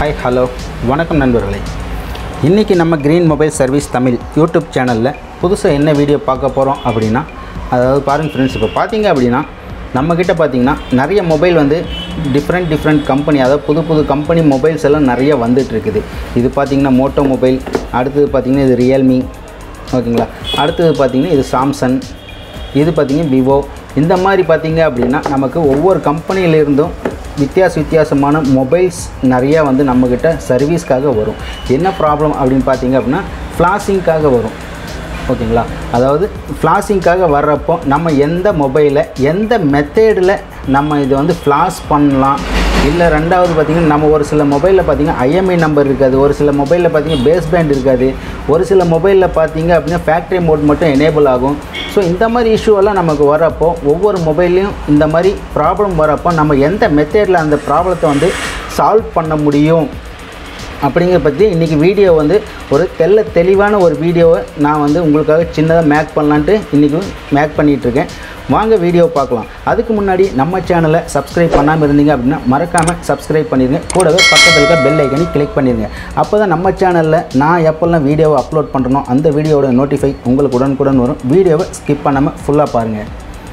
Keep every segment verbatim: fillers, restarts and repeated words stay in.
Hi, hello, வணக்கம் நண்பர்களே. இன்னைக்கு நம்ம green mobile service Tamil YouTube சேனல்ல புதுசா என்ன வீடியோ பார்க்க போறோம் அப்படினா அதாவது பாருங்க फ्रेंड्स இப்போ பாத்தீங்க அப்படினா நம்ம கிட்ட பாத்தீங்கன்னா நிறைய மொபைல் வந்து டிஃபரண்ட் டிஃபரண்ட் கம்பெனி அதாவது புது புது கம்பெனி மொபைல்ஸ் எல்லாம் நிறைய வந்துட்டு இருக்குது. இது பாத்தீங்கன்னா மோட்டோ மொபைல், அடுத்து பாத்தீங்கன்னா இது ரியல்மி, ஓகேங்களா. அடுத்து பாத்தீங்கன்னா இது சாம்சங், இது பாத்தீங்கன்னா விவோ. இந்த மாதிரி பாத்தீங்க அப்படினா நமக்கு ஒவ்வொரு கம்பெனியில இருந்தும் வித்தியாச வித்தியாசமான மொபைல்ஸ் நிறைய வந்து நம்ம கிட்ட சர்வீஸ்க்காக வரும். என்ன ப்ராப்ளம் அப்படினு பாத்தீங்க அப்படினா ஃப்ளாஷிங்காக வரும், ஓகேங்களா. அதாவது ஃப்ளாஷிங்காக வர்றப்போ நம்ம எந்த மொபைலை எந்த மெத்தேடில் நம்ம இது வந்து ஃப்ளாஷ் பண்ணலாம். இல்லை ரெண்டாவது பார்த்திங்கன்னா நம்ம ஒரு சில மொபைலில் பார்த்திங்கன்னா I M E I number இருக்காது, ஒரு சில மொபைலில் பார்த்திங்கன்னா பேஸ் பேண்ட் இருக்காது, ஒரு சில மொபைலில் பார்த்திங்க அப்படின்னா ஃபேக்ட்ரி மோட் மட்டும் எனேபிள் ஆகும். ஸோ இந்த மாதிரி இஷ்யூவெல்லாம் நமக்கு வரப்போ ஒவ்வொரு மொபைல்லையும் இந்த மாதிரி ப்ராப்ளம் வரப்போ நம்ம எந்த மெத்தேடில் அந்த ப்ராப்ளத்தை வந்து சால்வ் பண்ண முடியும் அப்படிங்கிற பற்றி இன்றைக்கி வீடியோ வந்து ஒரு தெல்ல தெளிவான ஒரு வீடியோவை நான் வந்து உங்களுக்காக சின்னதாக மேக் பண்ணலான்ட்டு இன்றைக்கி மேக் பண்ணிகிட்ருக்கேன். வாங்க வீடியோ பார்க்கலாம். அதுக்கு முன்னாடி நம்ம சேனலை சப்ஸ்கிரைப் பண்ணாமல் இருந்தீங்க அப்படின்னா மறக்காமல் சப்ஸ்கிரைப் பண்ணிடுங்க. கூடவே பக்கத்தில் இருக்க பெல் ஐக்கனை கிளிக் பண்ணிடுங்க. அப்போ தான் நம்ம சேனலில் நான் எப்போல்லாம் வீடியோவை அப்லோட் பண்ணுறனோ அந்த வீடியோவோட நோட்டிஃபை உங்களுக்கு உடனுக்குடன் வரும். வீடியோவை ஸ்கிப் பண்ணாமல் ஃபுல்லாக பாருங்கள்.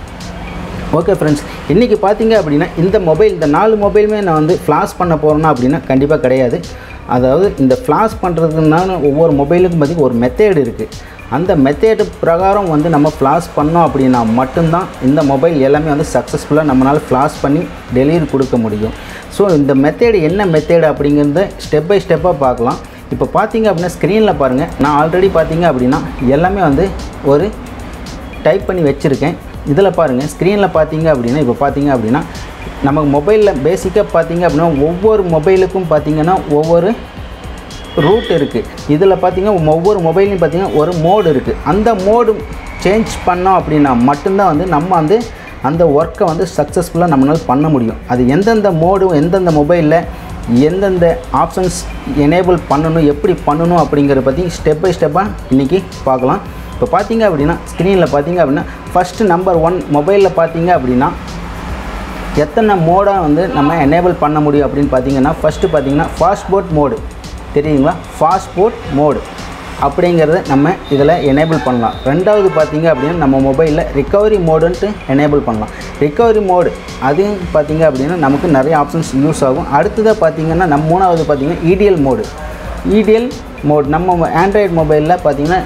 ஓகே ஃப்ரெண்ட்ஸ், இன்றைக்கி பார்த்தீங்க அப்படின்னா இந்த மொபைல் இந்த நாலு மொபைலுமே நான் வந்து ஃப்ளாஷ் பண்ண போகிறேன்னா அப்படின்னா கண்டிப்பாக கிடையாது. அதாவது இந்த ஃப்ளாஷ் பண்ணுறதுனால ஒவ்வொரு மொபைலுக்கும் பார்த்திங்கன்னா ஒரு மெத்தேடு இருக்குது. அந்த மெத்தேடு பிரகாரம் வந்து நம்ம ஃப்ளாஷ் பண்ணோம் அப்படின்னா மட்டும்தான் இந்த மொபைல் எல்லாமே வந்து சக்ஸஸ்ஃபுல்லாக நம்மளால் ஃப்ளாஷ் பண்ணி டெலிவரி கொடுக்க முடியும். ஸோ இந்த மெத்தேடு என்ன மெத்தேடு அப்படிங்கிறத ஸ்டெப் பை ஸ்டெப்பாக பார்க்கலாம். இப்போ பார்த்தீங்க அப்படின்னா ஸ்க்ரீனில் பாருங்கள், நான் ஆல்ரெடி பார்த்தீங்க அப்படின்னா எல்லாமே வந்து ஒரு டைப் பண்ணி வச்சுருக்கேன். இதில் பாருங்கள் ஸ்க்ரீனில் பார்த்தீங்க அப்படின்னா இப்போ பார்த்தீங்க அப்படின்னா நமக்கு மொபைலில் பேசிக்காக பார்த்தீங்க அப்படின்னா ஒவ்வொரு மொபைலுக்கும் பார்த்திங்கன்னா ஒவ்வொரு ரூட் இருக்குது. இதில் பார்த்திங்கன்னா ஒவ்வொரு மொபைலையும் பார்த்திங்கன்னா ஒரு மோடு இருக்குது. அந்த மோடு சேஞ்ச் பண்ணோம் அப்படின்னா மட்டும்தான் வந்து நம்ம வந்து அந்த ஒர்க்கை வந்து சக்ஸஸ்ஃபுல்லாக நம்மளால் பண்ண முடியும். அது எந்தெந்த மோடு எந்தெந்த மொபைலில் எந்தெந்த ஆப்ஷன்ஸ் எனேபிள் பண்ணணும், எப்படி பண்ணணும் அப்படிங்கிறத பற்றி ஸ்டெப் பை ஸ்டெப்பாக இன்றைக்கி பார்க்கலாம். இப்போ பார்த்தீங்க அப்படின்னா ஸ்க்ரீனில் பார்த்தீங்க அப்படின்னா ஃபஸ்ட்டு நம்பர் ஒன் மொபைலில் பார்த்தீங்க அப்படின்னா எத்தனை மோடாக வந்து நம்ம எனேபிள் பண்ண முடியும் அப்படின்னு பார்த்தீங்கன்னா ஃபஸ்ட்டு பார்த்தீங்கன்னா ஃபாஸ்ட்போட் மோடு தெரியுங்களா. ஃபாஸ்ட்போட் மோடு அப்படிங்கிறத நம்ம இதில் எனேபிள் பண்ணலாம். ரெண்டாவது பார்த்தீங்க அப்படின்னா நம்ம மொபைலில் ரிகவரி மோடுன்ட்டு எனேபிள் பண்ணலாம். ரிகவரி மோடு அதையும் பார்த்தீங்க அப்படின்னா நமக்கு நிறைய ஆப்ஷன்ஸ் யூஸ் ஆகும். அடுத்ததாக பார்த்தீங்கன்னா நம்ம மூணாவது பார்த்தீங்கன்னா இடிஎல் மோடு. இடிஎல் மோடு நம்ம ஆண்ட்ராய்டு மொபைலில் பார்த்தீங்கன்னா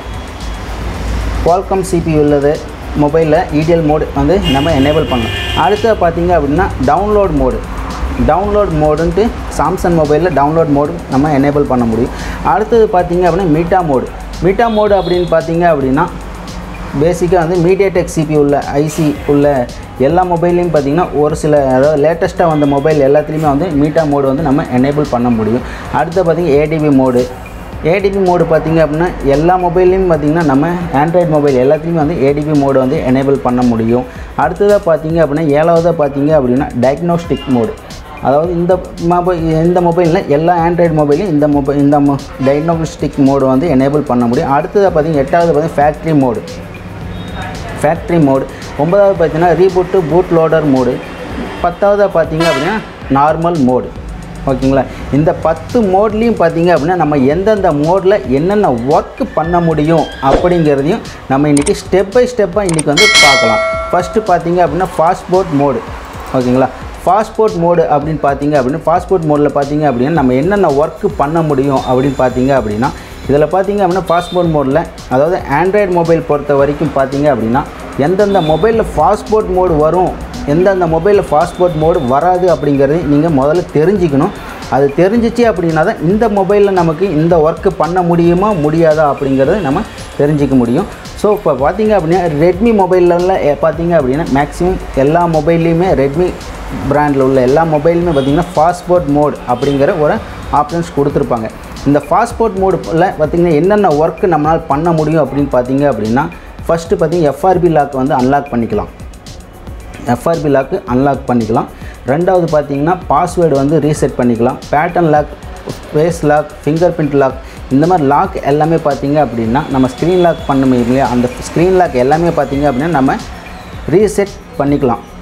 குவால்காம் சிபி உள்ளது மொபைலில் இடிஎல் மோடு வந்து நம்ம எனேபிள் பண்ணலாம். அடுத்தது பார்த்தீங்க அப்படின்னா டவுன்லோட் மோடு. டவுன்லோட் மோடுன்ட்டு சாம்சங் மொபைலில் டவுன்லோட் மோடு நம்ம எனேபிள் பண்ண முடியும். அடுத்தது பார்த்தீங்க அப்படின்னா மீட்டா மோடு. மீட்டா மோடு அப்படின்னு பார்த்தீங்க அப்படின்னா பேசிக்காக வந்து மீடியாடெக் சிபி உள்ள ஐசி உள்ள எல்லா மொபைல்லையும் பார்த்திங்கன்னா ஒரு சில அதாவது லேட்டஸ்ட்டாக வந்த மொபைல் எல்லாத்துலேயுமே வந்து மீட்டா மோடு வந்து நம்ம எனேபிள் பண்ண முடியும். அடுத்து பார்த்திங்கன்னா ஏடிபி மோடு. ஏடிபி மோடு பார்த்திங்க அப்படின்னா எல்லா மொபைல்லையும் பார்த்திங்கன்னா நம்ம ஆண்ட்ராய்டு மொபைல் எல்லாத்துலேயுமே வந்து ஏடிபி மோடு வந்து எனேபிள் பண்ண முடியும். அடுத்ததாக பார்த்திங்க அப்படின்னா ஏழாவதாக பார்த்திங்க அப்படின்னா டயக்னோஸ்டிக் மோடு. அதாவது இந்த மொபைல் இந்த மொபைலில் எல்லா ஆண்ட்ராய்டு மொபைலையும் இந்த மொபைல் இந்த மொ டயக்னோஸ்டிக் மோடு வந்து எனேபிள் பண்ண முடியும். அடுத்ததாக பார்த்திங்கன்னா எட்டாவது பார்த்திங்கன்னா ஃபேக்ட்ரி மோடு. Factory mode. ஒன்பதாவது பார்த்திங்கன்னா ரீபூட்டு பூட்லோடர் மோடு. பத்தாவதாக பார்த்திங்க அப்படின்னா நார்மல் மோடு, ஓகேங்களா. இந்த பத்து மோட்லேயும் பார்த்திங்க அப்படின்னா நம்ம எந்தெந்த மோடில் என்னென்ன ஒர்க் பண்ண முடியும் அப்படிங்கிறதையும் நம்ம இன்றைக்கி ஸ்டெப் பை ஸ்டெப்பாக இன்றைக்கி வந்து பார்க்கலாம். ஃபஸ்ட்டு பார்த்திங்க அப்படின்னா ஃபாஸ்ட்போட் மோடு, ஓகேங்களா. ஃபாஸ்ட்போட் மோடு அப்படின்னு பார்த்தீங்க அப்படின்னா ஃபாஸ்ட்போட் மோடில் பார்த்தீங்க அப்படின்னா நம்ம என்னென்ன ஒர்க்கு பண்ண முடியும் அப்படின்னு பார்த்தீங்க அப்படின்னா இதில் பார்த்தீங்க அப்படின்னா ஃபாஸ்ட்போட் மோடில் அதாவது ஆண்ட்ராய்டு மொபைல் பொறுத்த வரைக்கும் பார்த்தீங்க அப்படின்னா எந்தெந்த மொபைலில் ஃபாஸ்ட்போட் மோடு வரும், எந்தெந்த மொபைலில் ஃபாஸ்ட்போட் மோடு வராது அப்படிங்கிறது நீங்கள் முதல்ல தெரிஞ்சுக்கணும். அது தெரிஞ்சிச்சு அப்படின்னா தான் இந்த மொபைலில் நமக்கு இந்த ஒர்க்கு பண்ண முடியுமா முடியாதா அப்படிங்கிறத நம்ம தெரிஞ்சிக்க முடியும். ஸோ இப்போ பார்த்திங்க அப்படின்னா ரெட்மி மொபைலில் பார்த்திங்க அப்படின்னா மேக்ஸிமம் எல்லா மொபைல்லையுமே ரெட்மி பிராண்டில் உள்ள எல்லா மொபைலுமே பார்த்திங்கன்னா ஃபாஸ்ட்போட் மோட் அப்படிங்கிற ஒரு ஆப்ஷன்ஸ் கொடுத்துருப்பாங்க. இந்த ஃபாஸ்ட்போட் மோடில் பார்த்திங்கன்னா என்னென்ன ஒர்க்கு நம்மளால் பண்ண முடியும் அப்படின்னு பார்த்திங்க அப்படின்னா ஃபஸ்ட்டு பார்த்திங்கன்னா எஃப்ஆர்பி லாக் வந்து அன்லாக் பண்ணிக்கலாம். எஃப்ஆர்பி லாக்கு அன்லாக் பண்ணிக்கலாம். ரெண்டாவது பார்த்திங்கன்னா பாஸ்வேர்டு வந்து ரீசெட் பண்ணிக்கலாம். Pattern lock, face lock, fingerprint lock, இந்த மாதிரி லாக் எல்லாமே பார்த்திங்க அப்படின்னா நம்ம ஸ்க்ரீன் லாக் பண்ணுமே இல்லையா, அந்த ஸ்க்ரீன் லாக் எல்லாமே பார்த்திங்க அப்படின்னா நம்ம ரீசெட் பண்ணிக்கலாம்.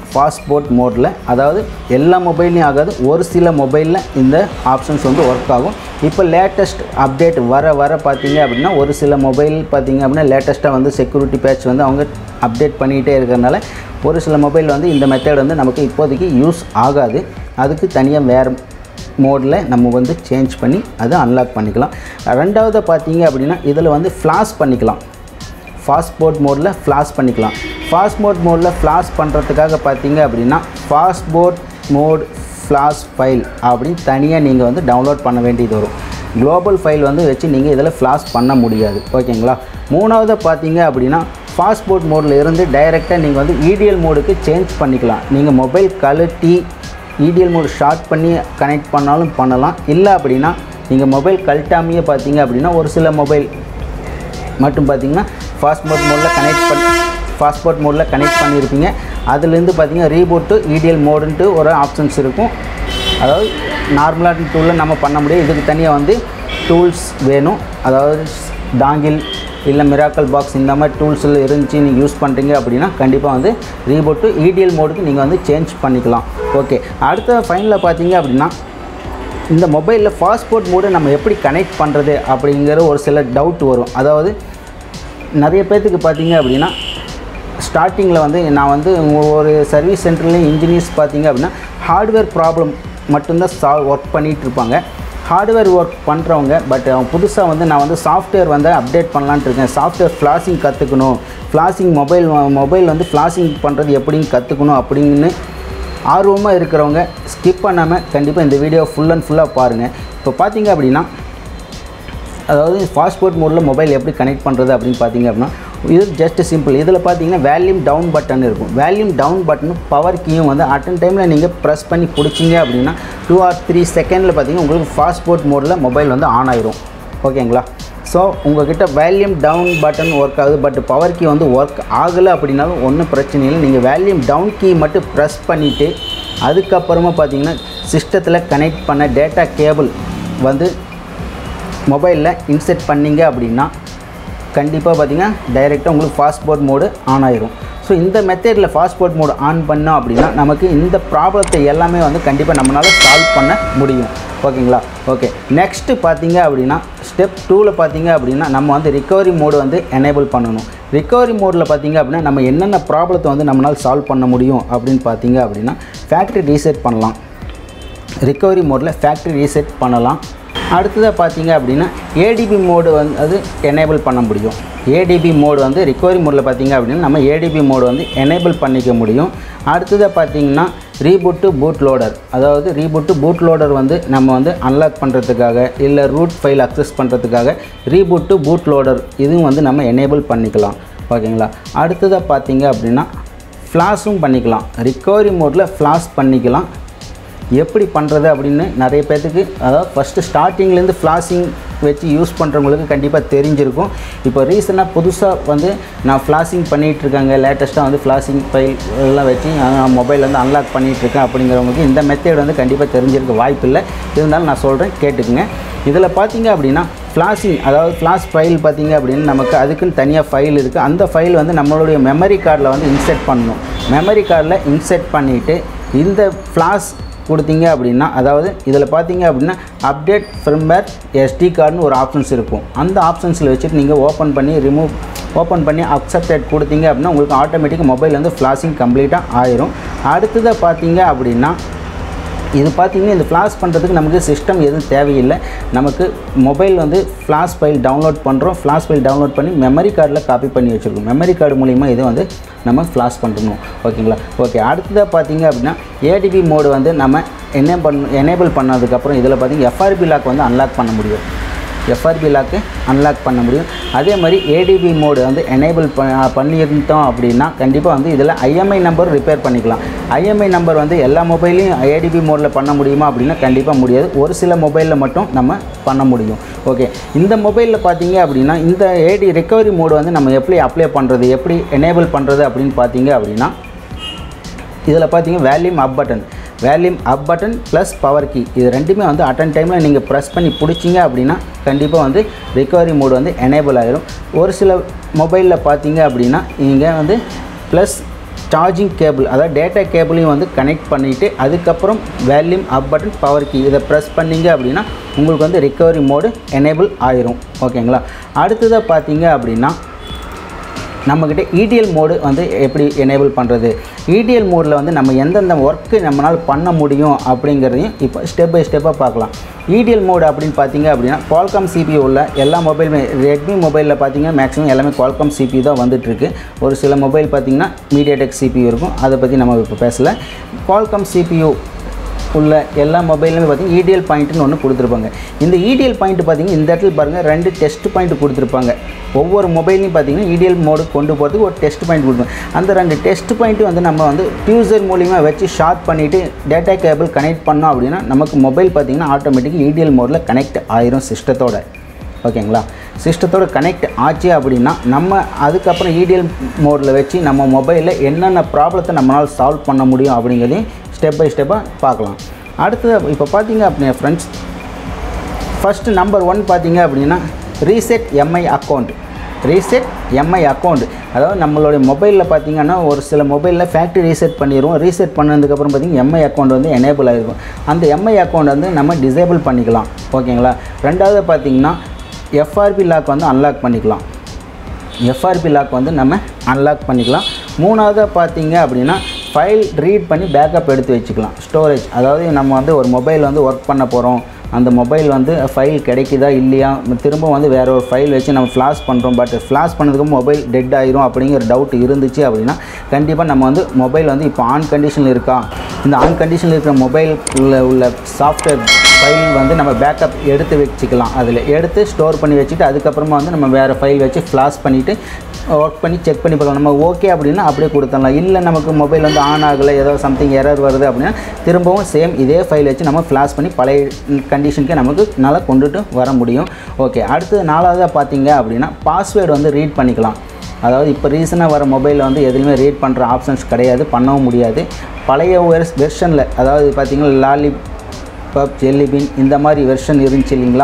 ஃபாஸ்ட்போர்ட் மோடில், அதாவது எல்லா மொபைல்லையும் ஆகாது, ஒரு சில மொபைலில் இந்த ஆப்ஷன்ஸ் வந்து ஒர்க் ஆகும். இப்போ லேட்டஸ்ட் அப்டேட் வர வர பார்த்தீங்க அப்படின்னா ஒரு சில மொபைல் பார்த்தீங்க அப்படின்னா லேட்டஸ்ட்டாக வந்து செக்யூரிட்டி பேட்ச் வந்து அவங்க அப்டேட் பண்ணிகிட்டே இருக்கிறதுனால ஒரு சில மொபைல் வந்து இந்த மெத்தட் வந்து நமக்கு இப்போதைக்கு யூஸ் ஆகாது. அதுக்கு தனியாக வேறு மோடில் நம்ம வந்து சேஞ்ச் பண்ணி அதை அன்லாக் பண்ணிக்கலாம். ரெண்டாவது பார்த்தீங்க அப்படின்னா இதில் வந்து ஃப்ளாஷ் பண்ணிக்கலாம். ஃபாஸ்ட்போர்ட் மோடில் ஃப்ளாஷ் பண்ணிக்கலாம். ஃபாஸ்ட்போர்ட் மோடில் ஃப்ளாஷ் பண்ணுறதுக்காக பார்த்தீங்க அப்படின்னா ஃபாஸ்ட்போர்ட் மோட் ஃப்ளாஷ் ஃபைல் அப்படின்னு தனியாக நீங்கள் வந்து டவுன்லோட் பண்ண வேண்டியது வரும். குளோபல் ஃபைல் வந்து வச்சு நீங்கள் இதில் ஃப்ளாஷ் பண்ண முடியாது. ஓகேங்களா. மூணாவது பார்த்தீங்க அப்படின்னா ஃபாஸ்ட்போர்ட் மோடில் இருந்து டைரெக்டாக நீங்கள் வந்து இடிஎல் மோடுக்கு சேஞ்ச் பண்ணிக்கலாம். நீங்கள் மொபைல் கழட்டி இடிஎல் மோடு ஷார்ட் பண்ணி கனெக்ட் பண்ணாலும் பண்ணலாம். இல்லை அப்படின்னா நீங்கள் மொபைல் கழட்டாமையே பார்த்தீங்க அப்படின்னா ஒரு சில மொபைல் மட்டும் பார்த்தீங்கன்னா ஃபாஸ்ட்போர்ட் மோடில் கனெக்ட் பண்ணி ஃபாஸ்ட்போர்ட் மோடில் கனெக்ட் பண்ணியிருப்பீங்க. அதுலேருந்து பார்த்தீங்கன்னா ரீபூட் டு இடிஎல் மோடுன்ட்டு ஒரு ஆப்ஷன்ஸ் இருக்கும். அதாவது நார்மலாக டூலில் நம்ம பண்ண முடியும். இதுக்கு தனியாக வந்து டூல்ஸ் வேணும். அதாவது டாங்கில் இல்லை மிராக்கல் பாக்ஸ் இந்த மாதிரி டூல்ஸில் இருந்துச்சு நீங்கள் யூஸ் பண்ணுறீங்க அப்படின்னா கண்டிப்பாக வந்து ரீபூட் டு இடிஎல் மோடுக்கு நீங்கள் வந்து சேஞ்ச் பண்ணிக்கலாம். ஓகே, அடுத்த ஃபைனலில் பார்த்தீங்க அப்படின்னா இந்த மொபைலில் ஃபாஸ்ட்போர்ட் மோடு நம்ம எப்படி கனெக்ட் பண்ணுறது அப்படிங்கிற ஒரு சில டவுட் வரும். அதாவது நிறைய பேர்த்துக்கு பார்த்தீங்க அப்படின்னா ஸ்டார்டிங்கில் வந்து நான் வந்து ஒரு சர்வீஸ் சென்டர்லேயும் இன்ஜினியர்ஸ் பார்த்தீங்க அப்படின்னா ஹார்ட்வேர் ப்ராப்ளம் மட்டும்தான் சால்வ் ஒர்க் பண்ணிகிட்ருப்பாங்க. ஹார்ட்வேர் ஒர்க் பண்ணுறவங்க பட் அவங்க புதுசாக வந்து நான் வந்து சாஃப்ட்வேர் வந்து அப்டேட் பண்ணலான்ட்டு இருக்கேன், சாஃப்ட்வேர் ஃப்ளாஷிங் கற்றுக்கணும், ஃப்ளாஷிங் மொபைல் மொபைல் வந்து ஃப்ளாஷிங் பண்ணுறது எப்படின்னு கற்றுக்கணும் அப்படின்னு ஆர்வமாக இருக்கிறவங்க ஸ்கிப் பண்ணாமல் கண்டிப்பாக இந்த வீடியோ ஃபுல் அண்ட் ஃபுல்லாக பாருங்கள். இப்போ பார்த்தீங்க அப்படின்னா அதாவது ஃபாஸ்ட்போர்ட் மோடில் மொபைல் எப்படி கனெக்ட் பண்ணுறது அப்படின்னு பார்த்தீங்க அப்படின்னா இது ஜஸ்ட் சிம்பிள். இதில் பார்த்தீங்கன்னா வேல்யூம் டவுன் பட்டன் இருக்கும். வேல்யூம் டவுன் பட்டனும் பவர் கீயும் வந்து அட்டன் டைமில் நீங்கள் ப்ரெஸ் பண்ணி பிடிச்சிங்க அப்படின்னா டூ ஆர் த்ரீ செகண்டில் பார்த்தீங்கன்னா உங்களுக்கு ஃபாஸ்ட்போர்ட் மோடில் மொபைல் வந்து ஆன் ஆயிரும். ஓகேங்களா. ஸோ உங்கள்கிட்ட வேல்யூம் டவுன் பட்டன் ஒர்க் ஆகுது பட் பவர் கீ வந்து ஒர்க் ஆகலை அப்படின்னாலும் ஒன்றும் பிரச்சனை இல்லை. நீங்கள் வேல்யூம் டவுன் கீ மட்டும் ப்ரெஸ் பண்ணிவிட்டு அதுக்கப்புறமா பார்த்தீங்கன்னா சிஸ்டத்தில் கனெக்ட் பண்ண டேட்டா கேபிள் வந்து மொபைலில் இன்செர்ட் பண்ணிங்க அப்படின்னா கண்டிப்பாக பார்த்தீங்கன்னா டைரெக்டாக உங்களுக்கு ஃபாஸ்ட்போர்ட் மோடு ஆன் ஆயிரும். ஸோ இந்த மெத்தடில் ஃபாஸ்ட்போர்ட் மோடு ஆன் பண்ணோம் அப்படின்னா நமக்கு இந்த ப்ராப்ளத்தை எல்லாமே வந்து கண்டிப்பாக நம்மளால் சால்வ் பண்ண முடியும். ஓகேங்களா. ஓகே, நெக்ஸ்ட்டு பார்த்தீங்க அப்படின்னா ஸ்டெப் டூவில் பார்த்தீங்க அப்படின்னா நம்ம வந்து ரிகவரி மோடு வந்து எனேபிள் பண்ணணும். ரிகவரி மோடில் பார்த்தீங்க அப்படின்னா நம்ம என்னென்ன ப்ராப்ளத்தை வந்து நம்மளால் சால்வ் பண்ண முடியும் அப்படின்னு பார்த்தீங்க அப்படின்னா ஃபேக்ட்ரி ரீசெட் பண்ணலாம். ரிகவரி மோடில் ஃபேக்ட்ரி ரீசெட் பண்ணலாம். அடுத்ததாக பார்த்தீங்க அப்படின்னா ஏடிபி மோடு வந்து அது எனேபிள் பண்ண முடியும். ஏடிபி மோடு வந்து ரிகவரி மோடில் பார்த்தீங்க அப்படின்னா நம்ம ஏடிபி மோடு வந்து எனேபிள் பண்ணிக்க முடியும். அடுத்ததாக பார்த்தீங்கன்னா ரீபூட் டு பூட் லோடர், அதாவது ரீபூட் டு பூட் லோடர் வந்து நம்ம வந்து அன்லாக் பண்ணுறதுக்காக இல்லை ரூட் ஃபைல் அக்சஸ் பண்ணுறதுக்காக ரீபூட் டு பூட் லோடர் இதுவும் வந்து நம்ம எனேபிள் பண்ணிக்கலாம். ஓகேங்களா. அடுத்ததாக பார்த்தீங்க அப்படின்னா ஃப்ளாஷும் பண்ணிக்கலாம். ரிகவரி மோடில் ஃப்ளாஷ் பண்ணிக்கலாம். எப்படி பண்ணுறது அப்படின்னு நிறைய பேர்த்துக்கு அதாவது ஃபஸ்ட்டு ஸ்டார்டிங்லேருந்து ஃப்ளாஷிங் வச்சு யூஸ் பண்ணுறவங்களுக்கு கண்டிப்பாக தெரிஞ்சிருக்கும். இப்போ ரீசெண்டாக புதுசாக வந்து நான் ஃப்ளாஷிங் பண்ணிகிட்ருக்காங்க, லேட்டஸ்ட்டாக வந்து ஃப்ளாஷிங் ஃபைல் எல்லாம் வச்சு மொபைல் வந்து அன்லாக் பண்ணிகிட்ருக்கேன் அப்படிங்கிறவங்களுக்கு இந்த மெத்தட் வந்து கண்டிப்பாக தெரிஞ்சிருக்க வாய்ப்பு இல்லை. இருந்தாலும் நான் சொல்கிறேன் கேட்டுக்குங்க. இதில் பார்த்தீங்க அப்படின்னா ஃப்ளாஷிங் அதாவது ஃப்ளாஷ் ஃபைல் பார்த்தீங்க அப்படின்னா நமக்கு அதுக்குன்னு தனியாக ஃபைல் இருக்குது. அந்த ஃபைல் வந்து நம்மளுடைய மெமரி கார்டில் வந்து இன்செர்ட் பண்ணணும். மெமரி கார்டில் இன்செர்ட் பண்ணிவிட்டு இந்த ஃப்ளாஷ் கொடுத்தீங்க அப்படின்னா அதாவது இதில் பார்த்தீங்க அப்படின்னா அப்டேட் ஃபிர்ம்வேர் எஸ்டி கார்டுன்னு ஒரு ஆப்ஷன்ஸ் இருக்கும். அந்த ஆப்ஷன்ஸில் வச்சுட்டு நீங்கள் ஓப்பன் பண்ணி ரிமூவ் ஓப்பன் பண்ணி அக்செப்டட் கொடுத்தீங்க அப்படின்னா உங்களுக்கு ஆட்டோமேட்டிக்காக மொபைல் வந்து ஃப்ளாஷிங் கம்ப்ளீட்டாக ஆயிரும். அடுத்ததாக பார்த்தீங்க அப்படின்னா இது பார்த்திங்கன்னா இந்த ஃப்ளாஷ் பண்ணுறதுக்கு நமக்கு சிஸ்டம் எதுவும் தேவையில்லை. நமக்கு மொபைல் வந்து ஃப்ளாஷ் ஃபைல் டவுன்லோட் பண்ணுறோம். ஃப்ளாஷ் ஃபைல் டவுன்லோட் பண்ணி மெமரி கார்டில் காப்பி பண்ணி வச்சுருக்கோம். மெமரி கார்டு மூலிமா இதை வந்து நம்ம ஃப்ளாஷ் பண்ணணும். ஓகேங்களா. ஓகே, அடுத்ததாக பார்த்தீங்க அப்படின்னா ஏடிபி மோடு வந்து நம்ம என்ன பண்ண எனேபிள் பண்ணதுக்கப்புறம் இதில் பார்த்திங்கன்னா எஃப்ஆர்பி லாக் வந்து அன்லாக் பண்ண முடியும். எஃப்ஆர்பி லாக்கு அன்லாக் பண்ண முடியும். அதே மாதிரி ஏடிபி மோடு வந்து எனேபிள் பண்ணியிருந்தோம் அப்படின்னா கண்டிப்பாக வந்து இதில் ஐஎம்ஐ நம்பர் ரிப்பேர் பண்ணிக்கலாம். ஐஎம்ஐ நம்பர் வந்து எல்லா மொபைலையும் ஏடிபி மோடில் பண்ண முடியுமா அப்படின்னா கண்டிப்பாக முடியாது. ஒரு சில மொபைலில் மட்டும் நம்ம பண்ண முடியும். ஓகே, இந்த மொபைலில் பார்த்தீங்க அப்படின்னா இந்த ஏடி ரிகவரி மோடு வந்து நம்ம எப்படி அப்ளை பண்ணுறது எப்படி எனேபிள் பண்ணுறது அப்படின்னு பார்த்தீங்க அப்படின்னா இதில் பார்த்தீங்க வேல்யூம் up button volume up button plus power key இது ரெண்டுமே வந்து அட்டன் டைமில் நீங்கள் ப்ரெஸ் பண்ணி பிடிச்சிங்க அப்படின்னா கண்டிப்பாக வந்து ரிகவரி மோடு வந்து எனேபிள் ஆகிரும். ஒரு சில மொபைலில் பார்த்தீங்க அப்படின்னா நீங்கள் வந்து ப்ளஸ் சார்ஜிங் கேபிள் அதாவது டேட்டா கேபிளையும் வந்து கனெக்ட் பண்ணிவிட்டு அதுக்கப்புறம் volume up button power key இதை ப்ரெஸ் பண்ணிங்க அப்படின்னா உங்களுக்கு வந்து ரிகவரி மோடு எனேபிள் ஆயிரும் ஓகேங்களா. அடுத்ததாக பார்த்தீங்க அப்படின்னா நம்மக்கிட்ட இடிஎல் மோடு வந்து எப்படி எனேபிள் பண்ணுறது, இடிஎல் மோடில் வந்து நம்ம எந்தெந்த ஒர்க்கு நம்மளால் பண்ண முடியும் அப்படிங்கிறதையும் இப்போ ஸ்டெப் பை ஸ்டெப்பாக பார்க்கலாம். இடிஎல் மோடு அப்படின்னு பார்த்தீங்க அப்படின்னா குவால்காம் சிபியூ உள்ள எல்லா மொபைலுமே ரெட்மி மொபைலில் பார்த்தீங்கன்னா மேக்ஸிமம் எல்லாமே குவால்காம் சிபியூ தான் வந்துட்டுருக்கு. ஒரு சில மொபைல் பார்த்திங்கன்னா மீடியாடெக் சிபியூ இருக்கும், அதை பற்றி நம்ம இப்போ பேசலை. குவால்காம் சிபியூ உள்ள எல்லா மொபைலுமே பார்த்திங்கன்னா இடிஎல் பாயிண்ட்டுன்னு ஒன்று கொடுத்துருப்பாங்க. இந்த இடிஎல் பாயிண்ட் பார்த்திங்கன்னா இந்த இடத்துல பாருங்கள் ரெண்டு டெஸ்ட் பாயிண்ட் கொடுத்துருப்பாங்க. ஒவ்வொரு மொபைலையும் பார்த்திங்கன்னா இடிஎல் மோடு கொண்டு போகிறதுக்கு ஒரு டெஸ்ட் பாயிண்ட் கொடுப்பாங்க. அந்த ரெண்டு டெஸ்ட் பாயிண்ட்டு வந்து நம்ம வந்து ஃபியூசர் மூலிமா வச்சு ஷார்ட் பண்ணிவிட்டு டேட்டா கேபிள் கனெக்ட் பண்ணோம் அப்படின்னா நமக்கு மொபைல் பார்த்திங்கன்னா ஆட்டோமேட்டிக்காக இடிஎல் மோடில் கனெக்ட் ஆயிரும் சிஸ்டத்தோட ஓகேங்களா. சிஸ்டத்தோட கனெக்ட் ஆச்சு அப்படின்னா நம்ம அதுக்கப்புறம் இடிஎல் மோடில் வச்சு நம்ம மொபைலில் என்னென்ன ப்ராப்ளத்தை நம்மளால் சால்வ் பண்ண முடியும் அப்படிங்கிறதையும் ஸ்டெப் பை ஸ்டெப்பாக பார்க்கலாம். அடுத்தது இப்போ பார்த்தீங்க அப்படின்னா ஃப்ரெண்ட்ஸ் ஃபஸ்ட்டு நம்பர் ஒன் பார்த்தீங்க அப்படின்னா reset Mi account. Reset Mi account அதாவது நம்மளுடைய மொபைலில் பார்த்திங்கன்னா ஒரு சில மொபைலில் ஃபேக்ட்ரி ரீசெட் பண்ணிடுவோம். ரீசெட் பண்ணதுக்கப்புறம் பார்த்திங்கன்னா எம்ஐ அக்கௌண்ட் வந்து எனேபிள் ஆகிருக்கும். அந்த எம்ஐ அக்கௌண்ட் வந்து நம்ம டிசேபிள் பண்ணிக்கலாம் ஓகேங்களா. ரெண்டாவது பார்த்திங்கன்னா எஃப்ஆர்பி லாக் வந்து அன்லாக் பண்ணிக்கலாம். எஃப்ஆர்பி லாக் வந்து நம்ம அன்லாக் பண்ணிக்கலாம். மூணாவதாக பார்த்தீங்க அப்படின்னா ஃபைல் ரீட் பண்ணி பேக்கப் எடுத்து வச்சுக்கலாம். ஸ்டோரேஜ் அதாவது நம்ம வந்து ஒரு மொபைல் வந்து ஒர்க் பண்ண போகிறோம், அந்த மொபைல் வந்து ஃபைல் கிடைக்குதா இல்லையா, திரும்ப வந்து வேறு ஒரு ஃபைல் வச்சு நம்ம ஃப்ளாஷ் பண்ணுறோம், பட் ஃப்ளாஷ் பண்ணதுக்கு மொபைல் டெட் ஆயிரும் அப்படிங்கிற டவுட் இருந்துச்சு அப்படின்னா கண்டிப்பாக நம்ம வந்து மொபைல் வந்து இப்போ ஆன் கண்டிஷனில் இருக்கா, இந்த ஆன் கண்டிஷனில் இருக்கிற மொபைல் உள்ள சாஃப்ட்வேர் ஃபைல் வந்து நம்ம பேக்கப் எடுத்து வச்சுக்கலாம். அதில் எடுத்து ஸ்டோர் பண்ணி வச்சுட்டு அதுக்கப்புறமா வந்து நம்ம வேறு ஃபைல் வச்சு ஃப்ளாஷ் பண்ணிவிட்டு ஒர்க் பண்ணி செக் பண்ணி பார்க்கலாம். நம்ம ஓகே அப்படின்னா அப்படியே கொடுத்துடலாம். இல்லை நமக்கு மொபைல் வந்து ஆன் ஆகலை, ஏதோ சம்திங் எரர் வருது அப்படின்னா திரும்பவும் சேம் இதே ஃபைல் வச்சு நம்ம ஃப்ளாஷ் பண்ணி பழைய கண்டிஷனுக்கு நமக்கு நல்லா கொண்டுட்டு வர முடியும். ஓகே, அடுத்தது நாலாவதாக பார்த்தீங்க அப்படின்னா பாஸ்வேர்டு வந்து ரீட் பண்ணிக்கலாம். அதாவது இப்போ ரீசனாக வர மொபைலில் வந்து எதுலையுமே ரீட் பண்ணுற ஆப்ஷன்ஸ் கிடையாது, பண்ணவும் முடியாது. பழைய வெர்ஷனில் அதாவது பார்த்திங்கன்னா லாலி பப் ஜெல்லிபின் இந்த மாதிரி வெர்ஷன் இருந்துச்சு இல்லைங்களா,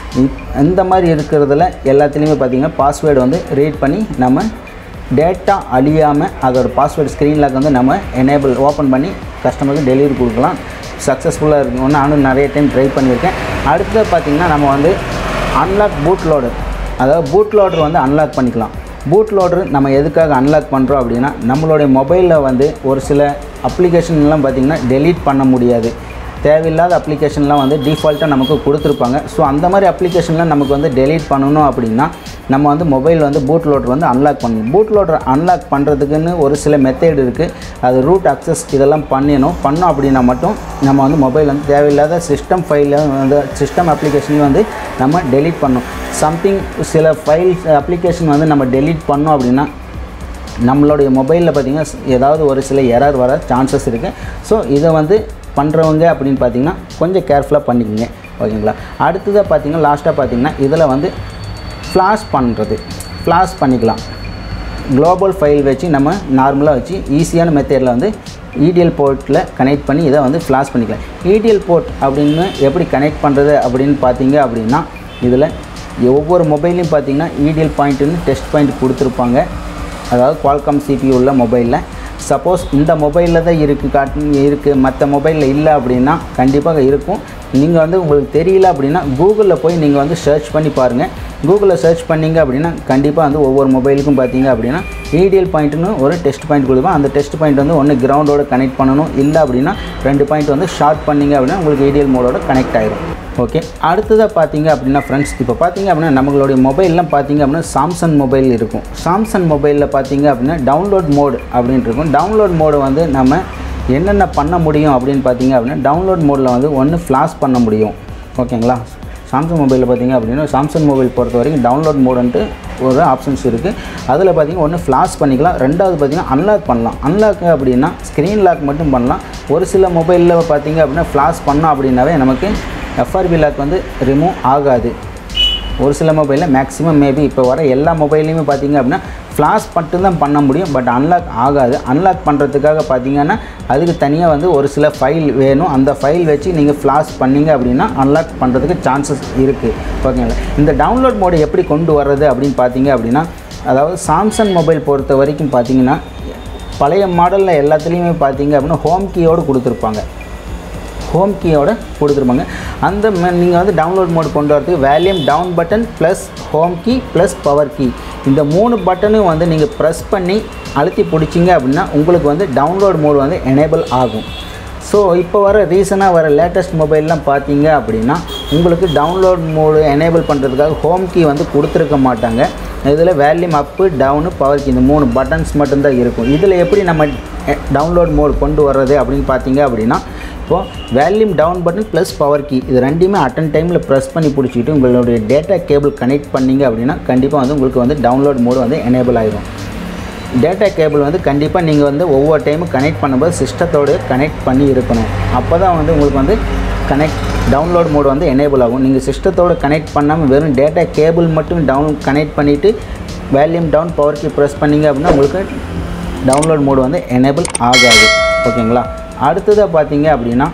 இந்த மாதிரி இருக்கிறதுல எல்லாத்துலேயுமே பார்த்திங்கன்னா பாஸ்வேர்டு வந்து ரீட் பண்ணி நம்ம டேட்டா அழியாமல் அதோட பாஸ்வேர்டு ஸ்க்ரீனில் வந்து நம்ம எனேபிள் ஓப்பன் பண்ணி கஸ்டமருக்கு டெலிவரி கொடுக்கலாம். சக்ஸஸ்ஃபுல்லாக இருக்குன்னு நானும் நிறைய டைம் ட்ரை பண்ணியிருக்கேன். அடுத்தது பார்த்திங்கன்னா நம்ம வந்து அன்லாக் பூட் லோடர், அதாவது பூட் லோடர் வந்து அன்லாக் பண்ணிக்கலாம். பூட் லோடர் நம்ம எதுக்காக அன்லாக் பண்ணுறோம் அப்படின்னா நம்மளுடைய மொபைலில் வந்து ஒரு சில அப்ளிகேஷன்லாம் பார்த்திங்கன்னா டெலீட் பண்ண முடியாது. தேவையில்லாத அப்ளிகேஷன்லாம் வந்து டிஃபால்ட்டாக நமக்கு கொடுத்துருப்பாங்க. ஸோ அந்த மாதிரி அப்ளிகேஷன்லாம் நமக்கு வந்து டெலீட் பண்ணணும் அப்படின்னா நம்ம வந்து மொபைல் வந்து பூட் லோடர் வந்து அன்லாக் பண்ணணும். பூட் லோடர் அன்லாக் பண்ணுறதுக்குன்னு ஒரு சில மெத்தேட் இருக்குது. அது ரூட் அக்சஸ் இதெல்லாம் பண்ணிடணும். பண்ணோம் அப்படின்னா மட்டும் நம்ம வந்து மொபைல் வந்து தேவையில்லாத சிஸ்டம் ஃபைலில் வந்து சிஸ்டம் அப்ளிகேஷனையும் வந்து நம்ம டெலீட் பண்ணணும். சம்திங் சில ஃபைல்ஸ் அப்ளிகேஷன் வந்து நம்ம டெலீட் பண்ணோம் அப்படின்னா நம்மளுடைய மொபைலில் பார்த்திங்கன்னா ஏதாவது ஒரு சில எரர் வர சான்சஸ் இருக்குது. ஸோ இதை வந்து பண்ணுறவங்க அப்படின்னு பார்த்திங்கன்னா கொஞ்சம் கேர்ஃபுல்லாக பண்ணிக்கோங்க ஓகேங்களா. அடுத்ததாக பார்த்திங்கன்னா லாஸ்ட்டாக பார்த்திங்கன்னா இதில் வந்து ஃப்ளாஷ் பண்ணுறது ஃப்ளாஷ் பண்ணிக்கலாம். குளோபல் ஃபைல் வச்சு நம்ம நார்மலாக வச்சு ஈஸியான மெத்தேடில் வந்து இடிஎல் போர்ட்டில் கனெக்ட் பண்ணி இதை வந்து ஃப்ளாஷ் பண்ணிக்கலாம். இடிஎல் போர்ட் அப்படின்னு எப்படி கனெக்ட் பண்ணுறது அப்படின்னு பார்த்தீங்க அப்படின்னா இதில் ஒவ்வொரு மொபைலையும் பார்த்திங்கன்னா இடிஎல் பாயிண்ட்டுன்னு டெஸ்ட் பாயிண்ட் கொடுத்துருப்பாங்க. அதாவது குவால்காம் சிபியூ உள்ள மொபைலில் சப்போஸ் இந்த மொபைலில் தான் இருக்குது காட்டு இருக்குது மற்ற மொபைலில் இல்லை அப்படின்னா கண்டிப்பாக இருக்கும். நீங்கள் வந்து உங்களுக்கு தெரியல அப்படின்னா கூகுளில் போய் நீங்கள் வந்து சர்ச் பண்ணி பாருங்கள். கூகுளில் சர்ச் பண்ணிங்க அப்படின்னா கண்டிப்பாக வந்து ஒவ்வொரு மொபைலுக்கும் பார்த்தீங்க அப்படின்னா இடிஎல் பாயிண்ட்டுன்னு ஒரு டெஸ்ட் பாயிண்ட் கொடுப்போம். அந்த டெஸ்ட் பாயிண்ட் வந்து ஒன்று கிரவுண்டோட கனெக்ட் பண்ணணும், இல்லை அப்படின்னா ரெண்டு பாயிண்ட் வந்து ஷார்ட் பண்ணிங்க அப்படின்னா உங்களுக்கு இடிஎல் மோடோட கனெக்ட் ஆகிடும். ஓகே, அடுத்ததாக பார்த்தீங்க அப்படின்னா ஃப்ரெண்ட்ஸ் இப்போ பார்த்தீங்க அப்படின்னா நம்மளுடைய மொபைல்லாம் பார்த்தீங்க அப்படின்னா சாம்சங் மொபைல் இருக்கும். சாம்சங் மொபைலில் பார்த்தீங்க அப்படின்னா டவுன்லோட் மோடு அப்படின்னு இருக்கும். டவுன்லோட் மோடு வந்து நம்ம என்னென்ன பண்ண முடியும் அப்படின்னு பார்த்தீங்க அப்படின்னா டவுன்லோட் மோடில் வந்து ஒன்று ஃப்ளாஷ் பண்ண முடியும் ஓகேங்களா. சாம்சங் மொபைலில் பார்த்தீங்க அப்படின்னா சாம்சங் மொபைல் பொறுத்த வரைக்கும் டவுன்லோட் மோடுன்ட்டு ஒரு ஆப்ஷன்ஸ் இருக்குது. அதில் பார்த்திங்கன்னா ஒன்று ஃப்ளாஷ் பண்ணிக்கலாம், ரெண்டாவது பார்த்திங்கன்னா அன்லாக் பண்ணலாம். அன்லாக் அப்படின்னா ஸ்க்ரீன் லாக் மட்டும் பண்ணலாம். ஒரு சில மொபைலில் பார்த்திங்க அப்படின்னா ஃப்ளாஷ் பண்ணோம் அப்படின்னாவே நமக்கு எஃப்ஆர்பி லாக் வந்து ரிமூவ் ஆகாது. ஒரு சில மொபைலில் மேக்ஸிமம் மேபி இப்போ வர எல்லா மொபைல்லையுமே பார்த்திங்க அப்படின்னா ஃப்ளாஷ் மட்டும்தான் பண்ண முடியும், பட் அன்லாக் ஆகாது. அன்லாக் பண்ணுறதுக்காக பார்த்திங்கன்னா அதுக்கு தனியாக வந்து ஒரு சில ஃபைல் வேணும். அந்த ஃபைல் வச்சு நீங்கள் ஃப்ளாஷ் பண்ணிங்க அப்படின்னா அன்லாக் பண்ணுறதுக்கு சான்சஸ் இருக்குது ஓகேங்களா. இந்த டவுன்லோட் மோடு எப்படி கொண்டு வர்றது அப்படின்னு பார்த்தீங்க அப்படின்னா அதாவது சாம்சங் மொபைல் பொறுத்த வரைக்கும் பார்த்திங்கன்னா பழைய மாடலில் எல்லாத்துலேயுமே பார்த்தீங்க அப்படின்னா ஹோம் கீயோடு கொடுத்துருப்பாங்க ஹோம் கீயோடு கொடுத்துருப்பாங்க அந்த நீங்கள் வந்து டவுன்லோட் மோட் கொண்டு வரதுக்கு volume down button plus home key plus power key இந்த மூணு பட்டனும் வந்து நீங்கள் ப்ரெஸ் பண்ணி அழுத்தி பிடிச்சிங்க அப்படின்னா உங்களுக்கு வந்து டவுன்லோட் மோட் வந்து எனேபிள் ஆகும். ஸோ இப்போ வர ரீசனாக வர லேட்டஸ்ட் மொபைல்லாம் பார்த்தீங்க அப்படின்னா உங்களுக்கு டவுன்லோட் மோடு எனேபிள் பண்ணுறதுக்காக ஹோம் கீ வந்து கொடுத்துருக்க மாட்டாங்க. இதில் வேல்யூம் அப்பு டவுனு பவர் கீ இந்த மூணு பட்டன்ஸ் மட்டும்தான் இருக்கும். இதில் எப்படி நம்ம டவுன்லோட் மோட் கொண்டு வர்றது அப்படின்னு பார்த்தீங்க அப்படின்னா இப்போது volume down button plus power key இது ரெண்டையுமே அட்டன் டைமில் ப்ரெஸ் பண்ணி பிடிச்சிக்கிட்டு உங்களுடைய டேட்டா கேபிள் கனெக்ட் பண்ணிங்க அப்படின்னா கண்டிப்பாக வந்து உங்களுக்கு வந்து டவுன்லோட் மோடு வந்து எனேபிள் ஆகிடும். டேட்டா கேபிள் வந்து கண்டிப்பாக நீங்கள் வந்து ஒவ்வொரு டைமும் கனெக்ட் பண்ணும்போது சிஸ்டத்தோடு கனெக்ட் பண்ணி இருக்கணும். அப்போ தான் வந்து உங்களுக்கு வந்து கனெக்ட் டவுன்லோட் மோடு வந்து எனேபிள் ஆகும். நீங்கள் சிஸ்டத்தோடு கனெக்ட் பண்ணாமல் வெறும் டேட்டா கேபிள் மட்டும் டவுன் கனெக்ட் பண்ணிவிட்டு volume down power key press பண்ணிங்க அப்படின்னா உங்களுக்கு டவுன்லோட் மோடு வந்து எனேபிள் ஆகாது. ஓகேங்களா? அடுத்ததாக பார்த்தீங்க அப்படின்னா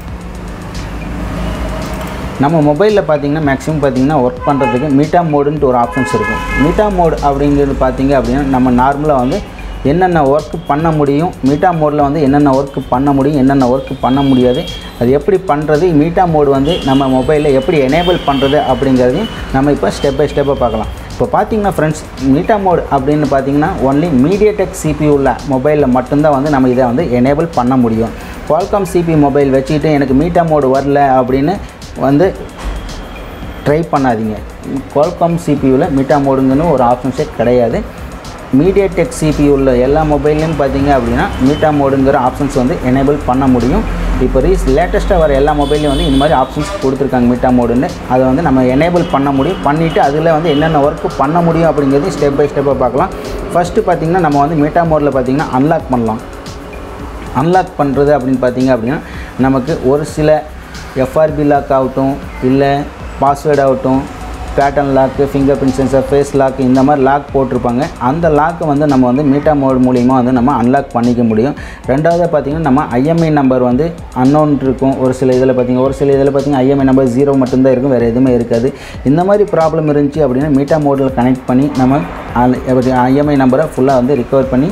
நம்ம மொபைலில் பார்த்தீங்கன்னா மேக்ஸிமம் பார்த்தீங்கன்னா ஒர்க் பண்ணுறதுக்கு மீட்டா மோடுன்ட்டு ஒரு ஆப்ஷன்ஸ் இருக்கும். மீட்டா மோடு அப்படிங்கிறது பார்த்தீங்க அப்படின்னா நம்ம நார்மலாக வந்து என்னென்ன ஒர்க் பண்ண முடியும் மீட்டா மோடில் வந்து என்னென்ன ஒர்க் பண்ண முடியும் என்னென்ன ஒர்க் பண்ண முடியாது அது எப்படி பண்ணுறது மீட்டா மோடு வந்து நம்ம மொபைலில் எப்படி எனேபிள் பண்ணுறது அப்படிங்கிறதையும் நம்ம இப்போ ஸ்டெப் பை ஸ்டெப்பாக பார்க்கலாம். இப்போ பார்த்தீங்கன்னா ஃப்ரெண்ட்ஸ் மீட்டா மோடு அப்படின்னு பார்த்தீங்கன்னா ஒன்லி மீடியாடெக் சிபியூ உள்ள மொபைலில் மட்டும்தான் வந்து நம்ம இதை வந்து எனேபிள் பண்ண முடியும். குவால்காம் சிபி மொபைல் வச்சுக்கிட்டு எனக்கு மீட்டா மோடு வரல அப்படின்னு வந்து ட்ரை பண்ணாதீங்க. குவால்காம் சிபியூவில் மீட்டா மோடுங்கன்னு ஒரு ஆப்ஷன்ஸே கிடையாது. மீடியாடெக் சிபியூவில் எல்லா மொபைல்லையும் பார்த்தீங்க அப்படின்னா மீட்டா மோடுங்கிற ஆப்ஷன்ஸ் வந்து எனேபிள் பண்ண முடியும். இப்போ ரீஸ் லேட்டஸ்ட்டாக வர எல்லா மொபைல்லையும் வந்து இந்த மாதிரி ஆப்ஷன்ஸ் கொடுத்துருக்காங்க மீட்டா மோடுன்னு. அதை வந்து நம்ம எனேபிள் பண்ண முடியும். பண்ணிவிட்டு அதில் வந்து என்னென்ன ஒர்க்கு பண்ண முடியும் அப்படிங்கிறது ஸ்டெப் பை ஸ்டெப்பாக பார்க்கலாம். ஃபஸ்ட்டு பார்த்திங்கன்னா நம்ம வந்து மீட்டா மோடில் பார்த்திங்கன்னா அன்லாக் பண்ணலாம். அன்லாக் பண்ணுறது அப்படின்னு பார்த்தீங்க அப்படின்னா நமக்கு ஒரு சில எஃப்ஆர்பி லாக் ஆகட்டும் இல்லை பாஸ்வேர்டு ஆகட்டும் pattern lock fingerprint sensor face lock இந்த மாதிரி லாக் போட்டிருப்பாங்க. அந்த லாக்கை வந்து நம்ம வந்து மீட்டா மோட் மூலிமா வந்து நம்ம அன்லாக் பண்ணிக்க முடியும். ரெண்டாவது பார்த்திங்கன்னா நம்ம ஐஎம்ஐ நம்பர் வந்து அன்னோன் இருக்கும். ஒரு சில இதில் பார்த்திங்கன்னா ஒரு சில இதில் பார்த்திங்கன்னா ஐஎம்ஐ நம்பர் ஜீரோ மட்டும்தான் இருக்கும், வேறு எதுவுமே இருக்காது. இந்த மாதிரி ப்ராப்ளம் இருந்துச்சு அப்படின்னா மீட்டா மோடில் கனெக்ட் பண்ணி நம்ம ஐஎம்ஐ நம்பரை ஃபுல்லாக வந்து ரிகவர் பண்ணி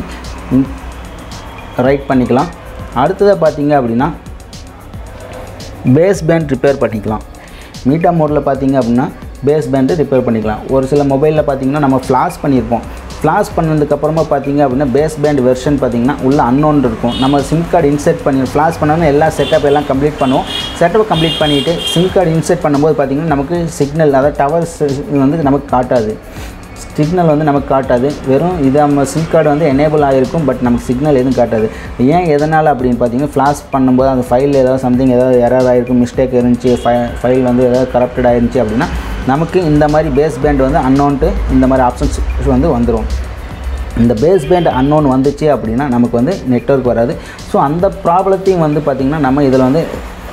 ரைட் பண்ணிக்கலாம். அடுத்ததாக பார்த்திங்க அப்படின்னா பேஸ் பேண்ட் ரிப்பேர் பண்ணிக்கலாம். மீட்டா மோடில் பார்த்திங்க அப்படின்னா பேஸ் பேண்டு ரிப்பேர் பண்ணிக்கலாம். ஒரு சில மொபைலில் பார்த்திங்கன்னா நம்ம ஃப்ளாஷ் பண்ணியிருப்போம். ஃப்ளாஷ் பண்ணதுக்கப்புறமா பார்த்திங்க அப்படின்னா பேஸ் பேண்ட் வெர்ஷன் பார்த்திங்கன்னா உள்ள அன்னோன் இருக்கும். நம்ம சிம் கார்டு இன்செர்ட் பண்ணி ஃப்ளாஷ் பண்ணோன்னா எல்லா செட்டப் எல்லாம் கம்ப்ளீட் பண்ணுவோம். செட்டப் கம்ப்ளீட் பண்ணிவிட்டு சிம் கார்டு இன்செர்ட் பண்ணும்போது பார்த்திங்கன்னா நமக்கு சிக்னல் அதாவது டவர்ஸ் வந்து நமக்கு காட்டாது. சிக்னல் வந்து நமக்கு காட்டாது. வெறும் இது நம்ம சிம் கார்டு வந்து எனேபிள் ஆகிருக்கும், பட் நமக்கு சிக்னல் எதுவும் காட்டாது. ஏன் எதனால் அப்படின்னு பார்த்தீங்கன்னா ஃப்ளாஷ் பண்ணும்போது அந்த ஃபைல் ஏதாவது சம்திங் ஏதாவது எரர் ஆகிருக்கும், மிஸ்டேக் இருந்துச்சு, ஃபை ஃபைல் வந்து ஏதாவது கரப்டட் ஆகிருந்துச்சி அப்படின்னா நமக்கு இந்த மாதிரி பேஸ் பேண்ட் வந்து அன்னோன்ட்டு இந்த மாதிரி ஆப்ஷன்ஸ் வந்து வந்துடும். இந்த பேஸ் பேண்ட் அன்னோன் வந்துச்சு அப்படின்னா நமக்கு வந்து நெட்வொர்க் வராது. ஸோ அந்த ப்ராப்ளத்தையும் வந்து பார்த்திங்கன்னா நம்ம இதில் வந்து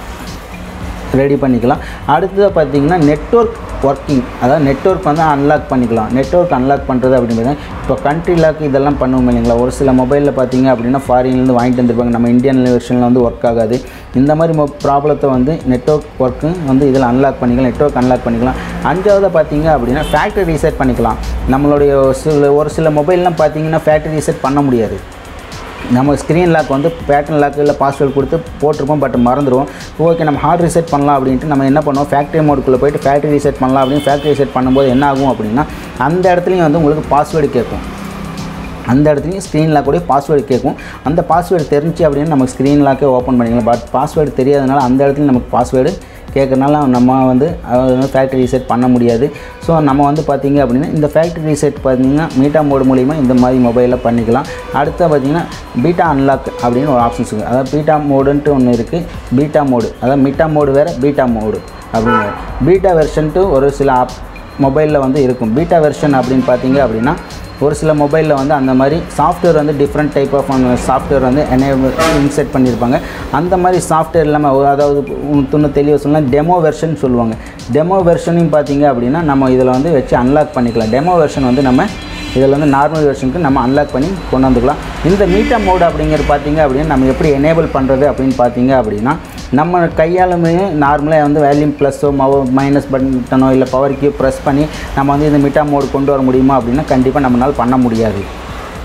ரெடி பண்ணிக்கலாம். அடுத்ததாக பார்த்திங்கன்னா நெட்வொர்க் ஒர்க்கிங் அதாவது நெட்வொர்க் வந்து அன்லாக் பண்ணிக்கலாம். நெட்வொர்க் அன்லாக் பண்ணுறது அப்படிங்கிறது இப்போ கண்ட்ரி லாக் இதெல்லாம் பண்ணுவோம் இல்லைங்களா. ஒரு சில மொபைலில் பார்த்திங்க அப்படின்னா ஃபாரின்லேருந்து வாங்கிட்டு வந்துருப்பாங்க, நம்ம இந்தியன் வெர்ஷனில் வந்து ஒர்க் ஆகாது. இந்த மாதிரி மொ ப்ராப்ளத்தை வந்து நெட்வொர்க் ஒர்க்கு வந்து இதில் அன்லாக் பண்ணிக்கலாம், நெட்வொர்க் அன்லாக் பண்ணிக்கலாம். அஞ்சாவது பார்த்திங்க அப்படின்னா ஃபேக்ட்ரி ரீசெட் பண்ணிக்கலாம். நம்மளுடைய சில ஒரு சில மொபைல்லாம் பார்த்திங்கன்னா ஃபேக்ட்ரி ரீசெட் பண்ண முடியாது. நம்ம ஸ்க்ரீன் லாக் வந்து பேட்டர்ன் லாக் இல்லை பாஸ்வேர்டு கொடுத்து போட்டிருப்போம், பட் மறந்துடுவோம். ஓகே நம்ம ஹார்ட் ரீசெட் பண்ணலாம் அப்படின்ட்டு நம்ம என்ன பண்ணுவோம், ஃபேக்ட்ரி மோடுக்குள்ளே போய்ட்டு ஃபேக்ட்ரி ரீசெட் பண்ணலாம் அப்படின்னு ஃபேக்ட்ரி ரீசெட் பண்ணும்போது என்ன ஆகும் அப்படின்னா அந்த இடத்துலையும் வந்து உங்களுக்கு பாஸ்வேர்டு கேட்கும். அந்த இடத்துலையும் ஸ்க்ரீன் லாக்கோடைய பாஸ்வேர்டு கேட்கும். அந்த பாஸ்வேர்டு தெரிஞ்சு அப்படின்னு நம்ம ஸ்க்ரீன் லாக்கே ஓப்பன் பண்ணிக்கலாம். பட் பாஸ்வேர்டு தெரியாதனால அந்த இடத்துலையும் நமக்கு பாஸ்வேர்டு கேட்குறனால நம்ம வந்து ஃபேக்ட்ரி ரீசெட் பண்ண முடியாது. ஸோ நம்ம வந்து பார்த்திங்க அப்படின்னா இந்த ஃபேக்ட்ரி ரீசெட் பார்த்திங்கன்னா மீட்டா மோடு மூலிமா இந்த மாதிரி மொபைலில் பண்ணிக்கலாம். அடுத்த பார்த்திங்கன்னா பீட்டா அன்லாக் அப்படின்னு ஒரு ஆப்ஷன்ஸ் இருக்குது. அதாவது பீட்டா மோடுன்ட்டு ஒன்று இருக்குது. பீட்டா மோடு அதாவது மீட்டா மோடு வேறு பீட்டா மோடு அப்படிங்கிற பீட்டா வெர்ஷன்ட்டு ஒரு சில ஆப் மொபைலில் வந்து இருக்கும். பீட்டா வெர்ஷன் அப்படின்னு பார்த்திங்க அப்படின்னா ஒரு சில மொபைலில் வந்து அந்த மாதிரி சாஃப்ட்வேர் வந்து டிஃப்ரெண்ட் டைப் ஆஃப் சாஃப்ட்வேர் வந்து எனேபிள் இன்செர்ட் பண்ணியிருப்பாங்க. அந்த மாதிரி சாஃப்ட்வேர் இல்லாமல் அதாவது துணு தெளிவாக சொல்லலாம் டெமோ வெர்ஷன் சொல்லுவாங்க. டெமோ வெர்ஷனையும் பார்த்திங்க அப்படின்னா நம்ம இதில் வந்து வச்சு அன்லாக் பண்ணிக்கலாம். டெமோ வெர்ஷன் வந்து நம்ம இதில் வந்து நார்மல் வெர்ஷனுக்கு நம்ம அன்லாக் பண்ணி கொண்டு வந்துக்கலாம். இந்த மீட்டா மோடு அப்படிங்கிறது பார்த்திங்க அப்படின்னா நம்ம எப்படி எனேபிள் பண்ணுறது அப்படின்னு பார்த்திங்க அப்படின்னா நம்ம கையாலுமே நார்மலாக வந்து வேல்யூம் ப்ளஸ்ஸோ மவ மைனஸ் பட்டனோ இல்லை பவர் கீ ப்ரெஸ் பண்ணி நம்ம வந்து இந்த மீட்டா மோடு கொண்டு வர முடியுமா அப்படின்னா கண்டிப்பாக நம்மளால் பண்ண முடியாது.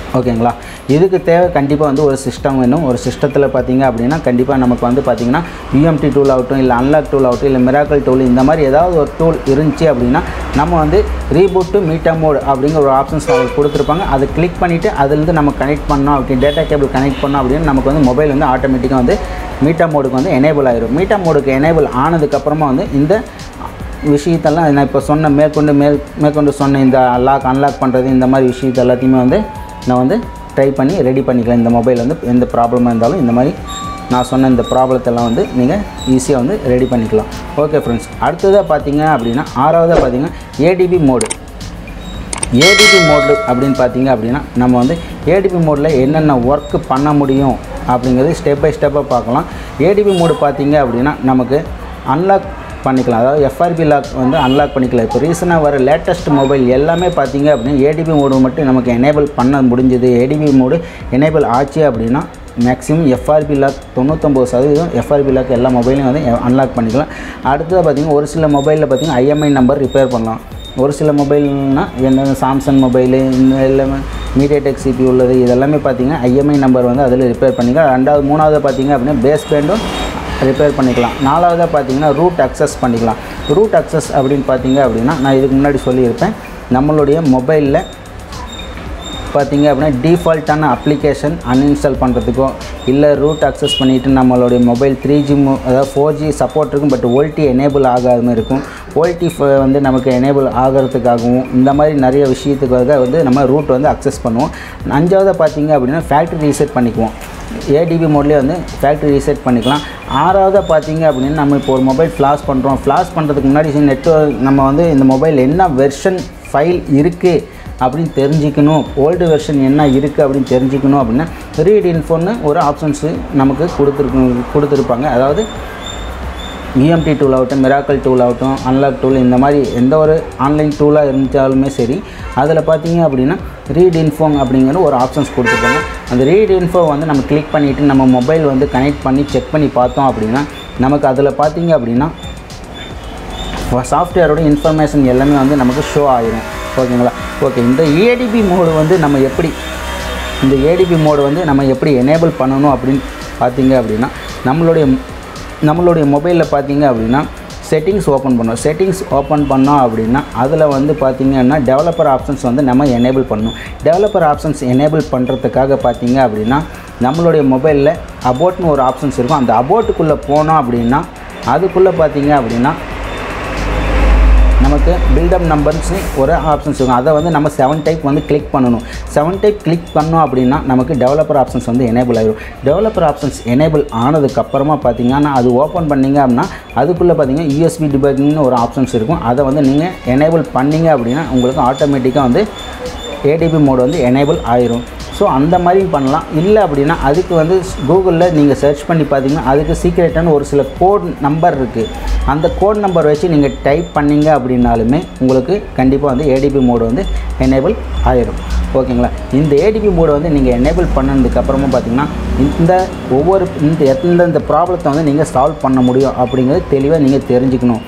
ஓகேங்களா. இதுக்கு தேவை கண்டிப்பாக வந்து ஒரு சிஸ்டம் வேணும். ஒரு சிஸ்டத்தில் பார்த்தீங்க அப்படின்னா கண்டிப்பாக நமக்கு வந்து பார்த்திங்கன்னா யூஎம்டி டூல் ஆகட்டும், இல்லை அன்லாக் டூல் ஆகட்டும், இல்லை மிராக்கிள் டூல், இந்த மாதிரி ஏதாவது ஒரு டூல் இருந்துச்சு அப்படின்னா நம்ம வந்து ரீபூட் டு மீட்டா மோட் அப்படிங்கிற ஒரு ஆப்ஷன்ஸ் அதில் கொடுத்துருப்பாங்க. அதை கிளிக் பண்ணிவிட்டு அதுலேருந்து நம்ம கனெக்ட் பண்ணோம் அப்படி டேட்டா கேபிள் கனெக்ட் பண்ணோம் அப்படின்னு நமக்கு வந்து மொபைல் வந்து ஆட்டோமேட்டிக்காக வந்து மீட்டா மோடுக்கு வந்து எனேபிள் ஆகிடும். மீட்டா மோடுக்கு எனேபிள் ஆனதுக்கப்புறமா வந்து இந்த விஷயத்தெல்லாம் நான் இப்போ சொன்ன மேற்கொண்டு மேல் மேற்கொண்டு சொன்ன இந்த லாக் அன்லாக் பண்ணுறது இந்த மாதிரி விஷயத்தை எல்லாத்தையுமே வந்து நான் வந்து ட்ரை பண்ணி ரெடி பண்ணிக்கலாம். இந்த மொபைல் வந்து எந்த ப்ராப்ளமாக இருந்தாலும் இந்த மாதிரி நான் சொன்ன இந்த ப்ராப்ளத்தெல்லாம் வந்து நீங்கள் ஈஸியாக வந்து ரெடி பண்ணிக்கலாம். ஓகே ஃப்ரெண்ட்ஸ், அடுத்ததாக பார்த்தீங்க அப்படின்னா ஆறாவதாக பார்த்தீங்கன்னா ஏடிபி மோடு. ஏடிபி மோடு அப்படின்னு பார்த்தீங்க அப்படின்னா நம்ம வந்து ஏடிபி மோடில் என்னென்ன ஒர்க்கு பண்ண முடியும் அப்படிங்கிறது ஸ்டெப் பை ஸ்டெப்பாக பார்க்கலாம். ஏடிபி மோடு பார்த்தீங்க அப்படின்னா நமக்கு அன்லாக் பண்ணிக்கலாம், அதாவது எஃப்ஆர்பி லாக் வந்து அன்லாக் பண்ணிக்கலாம். இப்போ ரீசனாக வர லேட்டஸ்ட் மொபைல் எல்லாமே பார்த்தீங்க அப்படின்னா ஏடிபி மோடு மட்டும் நமக்கு எனேபிள் பண்ண முடிஞ்சது. ஏடிபி மோடு எனேபிள் ஆச்சு அப்படின்னா மேக்ஸிமம் எஃப்ஆர்பி லாக் தொண்ணூற்றொம்பது சதவீதம் எஃப்ஆர்பி லாக் எல்லா மொபைலையும் வந்து அன்லாக் பண்ணிக்கலாம். அடுத்தது பார்த்திங்கன்னா ஒரு சில மொபைலில் பார்த்திங்கன்னா ஐஎம்ஐ நம்பர் ரிப்பேர் பண்ணலாம். ஒரு சில மொபைல்னால் என்ன சாம்சங் மொபைலு இந்த எல்லாமே மீடியாடெக் சிபி உள்ளது இதெல்லாமே பார்த்திங்கன்னா ஐஎம்ஐ நம்பர் வந்து அதில் ரிப்பேர் பண்ணிக்கலாம். ரெண்டாவது மூணாவது பார்த்திங்க அப்படின்னா பேஸ் பேண்டும் ரிப்பேர் பண்ணிக்கலாம். நாலாவதாக பார்த்தீங்கன்னா ரூட் அக்சஸ் பண்ணிக்கலாம். ரூட் அக்சஸ் அப்படின்னு பார்த்தீங்க அப்படின்னா நான் இதுக்கு முன்னாடி சொல்லியிருப்பேன், நம்மளுடைய மொபைலில் பார்த்தீங்க அப்படின்னா டிஃபால்ட்டான அப்ளிகேஷன் அன்இன்ஸ்டால் பண்ணுறதுக்கோ, இல்லை ரூட் அக்சஸ் பண்ணிவிட்டு நம்மளுடைய மொபைல் த்ரீ ஜி மோ அதாவது ஃபோர் ஜி சப்போர்ட் இருக்கும், பட் ஓல்டி எனேபிள் ஆகாமல் இருக்கும். ஓல்டி வந்து நமக்கு எனேபிள் ஆகிறதுக்காகவும் இந்த மாதிரி நிறைய விஷயத்துக்காக வந்து நம்ம ரூட் வந்து அக்சஸ் பண்ணுவோம். அஞ்சாவதாக பார்த்தீங்க அப்படின்னா ஃபேக்ட்ரி ரீசெட் பண்ணிக்குவோம். ஏடிபி மோட்லேயே வந்து ஃபேக்ட்ரி ரீசெட் பண்ணிக்கலாம். ஆறாவதாக பார்த்தீங்க அப்படின்னா நம்ம இப்போ ஒரு மொபைல் ஃப்ளாஷ் பண்ணுறோம். ஃப்ளாஷ் பண்ணுறதுக்கு முன்னாடி நெட்வொர்க் நம்ம வந்து இந்த மொபைல் என்ன வெர்ஷன் ஃபைல் இருக்குது அப்படின்னு தெரிஞ்சிக்கணும், ஓல்டு வெர்ஷன் என்ன இருக்குது அப்படின்னு தெரிஞ்சிக்கணும் அப்படின்னா ரீட் இன்ஃபோன்னு ஒரு ஆப்ஷன்ஸு நமக்கு கொடுத்துருக்கு கொடுத்துருப்பாங்க. அதாவது யூஎம்டி டூல் ஆகட்டும், மிராக்கிள் டூல் ஆகட்டும், அன்லாக் டூல், இந்த மாதிரி எந்த ஒரு ஆன்லைன் டூலாக இருந்தாலுமே சரி அதில் பார்த்தீங்க அப்படின்னா ரீட் இன்ஃபோ அப்படிங்கிற ஒரு ஆப்ஷன்ஸ் கொடுத்துருப்பாங்க. அந்த ரீட் இன்ஃபோ வந்து நம்ம கிளிக் பண்ணிவிட்டு நம்ம மொபைல் வந்து கனெக்ட் பண்ணி செக் பண்ணி பார்த்தோம் அப்படின்னா நமக்கு அதில் பார்த்தீங்க அப்படின்னா சாஃப்ட்வேரோட இன்ஃபர்மேஷன் எல்லாமே வந்து நமக்கு ஷோ ஆகிடும். ஓகேங்களா. ஓகே, இந்த ஏடிபி மோடு வந்து நம்ம எப்படி இந்த ஏடிபி மோடு வந்து நம்ம எப்படி எனேபிள் பண்ணணும் அப்படின்னு பார்த்தீங்க அப்படின்னா நம்மளுடைய நம்மளுடைய மொபைலில் பார்த்தீங்க அப்படின்னா செட்டிங்ஸ் ஓப்பன் பண்ணோம். செட்டிங்ஸ் ஓப்பன் பண்ணோம் அப்படின்னா அதில் வந்து பார்த்திங்கன்னா டெவலப்பர் ஆப்ஷன்ஸ் வந்து நம்ம எனேபிள் பண்ணணும். டெவலப்பர் ஆப்ஷன்ஸ் எனேபிள் பண்ணுறதுக்காக பார்த்தீங்க அப்படின்னா நம்மளுடைய மொபைலில் அபோட்னு ஒரு ஆப்ஷன்ஸ் இருக்கும். அந்த அபோட்டுக்குள்ளே போனோம் அப்படின்னா அதுக்குள்ளே பார்த்தீங்க அப்படின்னா நமக்கு பில்டப் நம்பர்ஸ்னு ஒரு ஆப்ஷன்ஸ் இருக்கும். அதை வந்து நம்ம செவன் டைப் வந்து கிளிக் பண்ணணும். செவன் டைப் கிளிக் பண்ணோம் அப்படின்னா நமக்கு டெவலப்பர் ஆப்ஷன்ஸ் வந்து எனேபிள் ஆகிடும். டெவலப்பர் ஆப்ஷன்ஸ் எனேபிள் ஆனதுக்கப்புறமா பார்த்திங்கன்னா அது ஓப்பன் பண்ணிங்க அப்படின்னா அதுக்குள்ளே பார்த்திங்கன்னா யூஎஸ்பி டிபக்கிங்னு ஒரு ஆப்ஷன்ஸ் இருக்கும். அதை வந்து நீங்கள் எனேபிள் பண்ணிங்க அப்படின்னா உங்களுக்கு ஆட்டோமேட்டிக்காக வந்து ஏடிபி மோடு வந்து எனேபிள் ஆயிரும். ஸோ அந்த மாதிரியும் பண்ணலாம். இல்லை அப்படின்னா அதுக்கு வந்து கூகுளில் நீங்கள் சர்ச் பண்ணி பார்த்தீங்கன்னா அதுக்கு சீக்ரெட்டான ஒரு சில கோட் நம்பர் இருக்குது. அந்த கோட் நம்பர் வச்சு நீங்கள் டைப் பண்ணிங்க அப்படின்னாலுமே உங்களுக்கு கண்டிப்பாக வந்து ஏடிபி மோடு வந்து எனேபிள் ஆயிரும். ஓகேங்களா. இந்த ஏடிபி மோடு வந்து நீங்கள் எனேபிள் பண்ணதுக்கப்புறமா பார்த்திங்கன்னா இந்த ஒவ்வொரு இந்த எந்தெந்த ப்ராப்ளத்தை வந்து நீங்கள் சால்வ் பண்ண முடியும் அப்படிங்கிறது தெளிவாக நீங்கள் தெரிஞ்சுக்கணும்.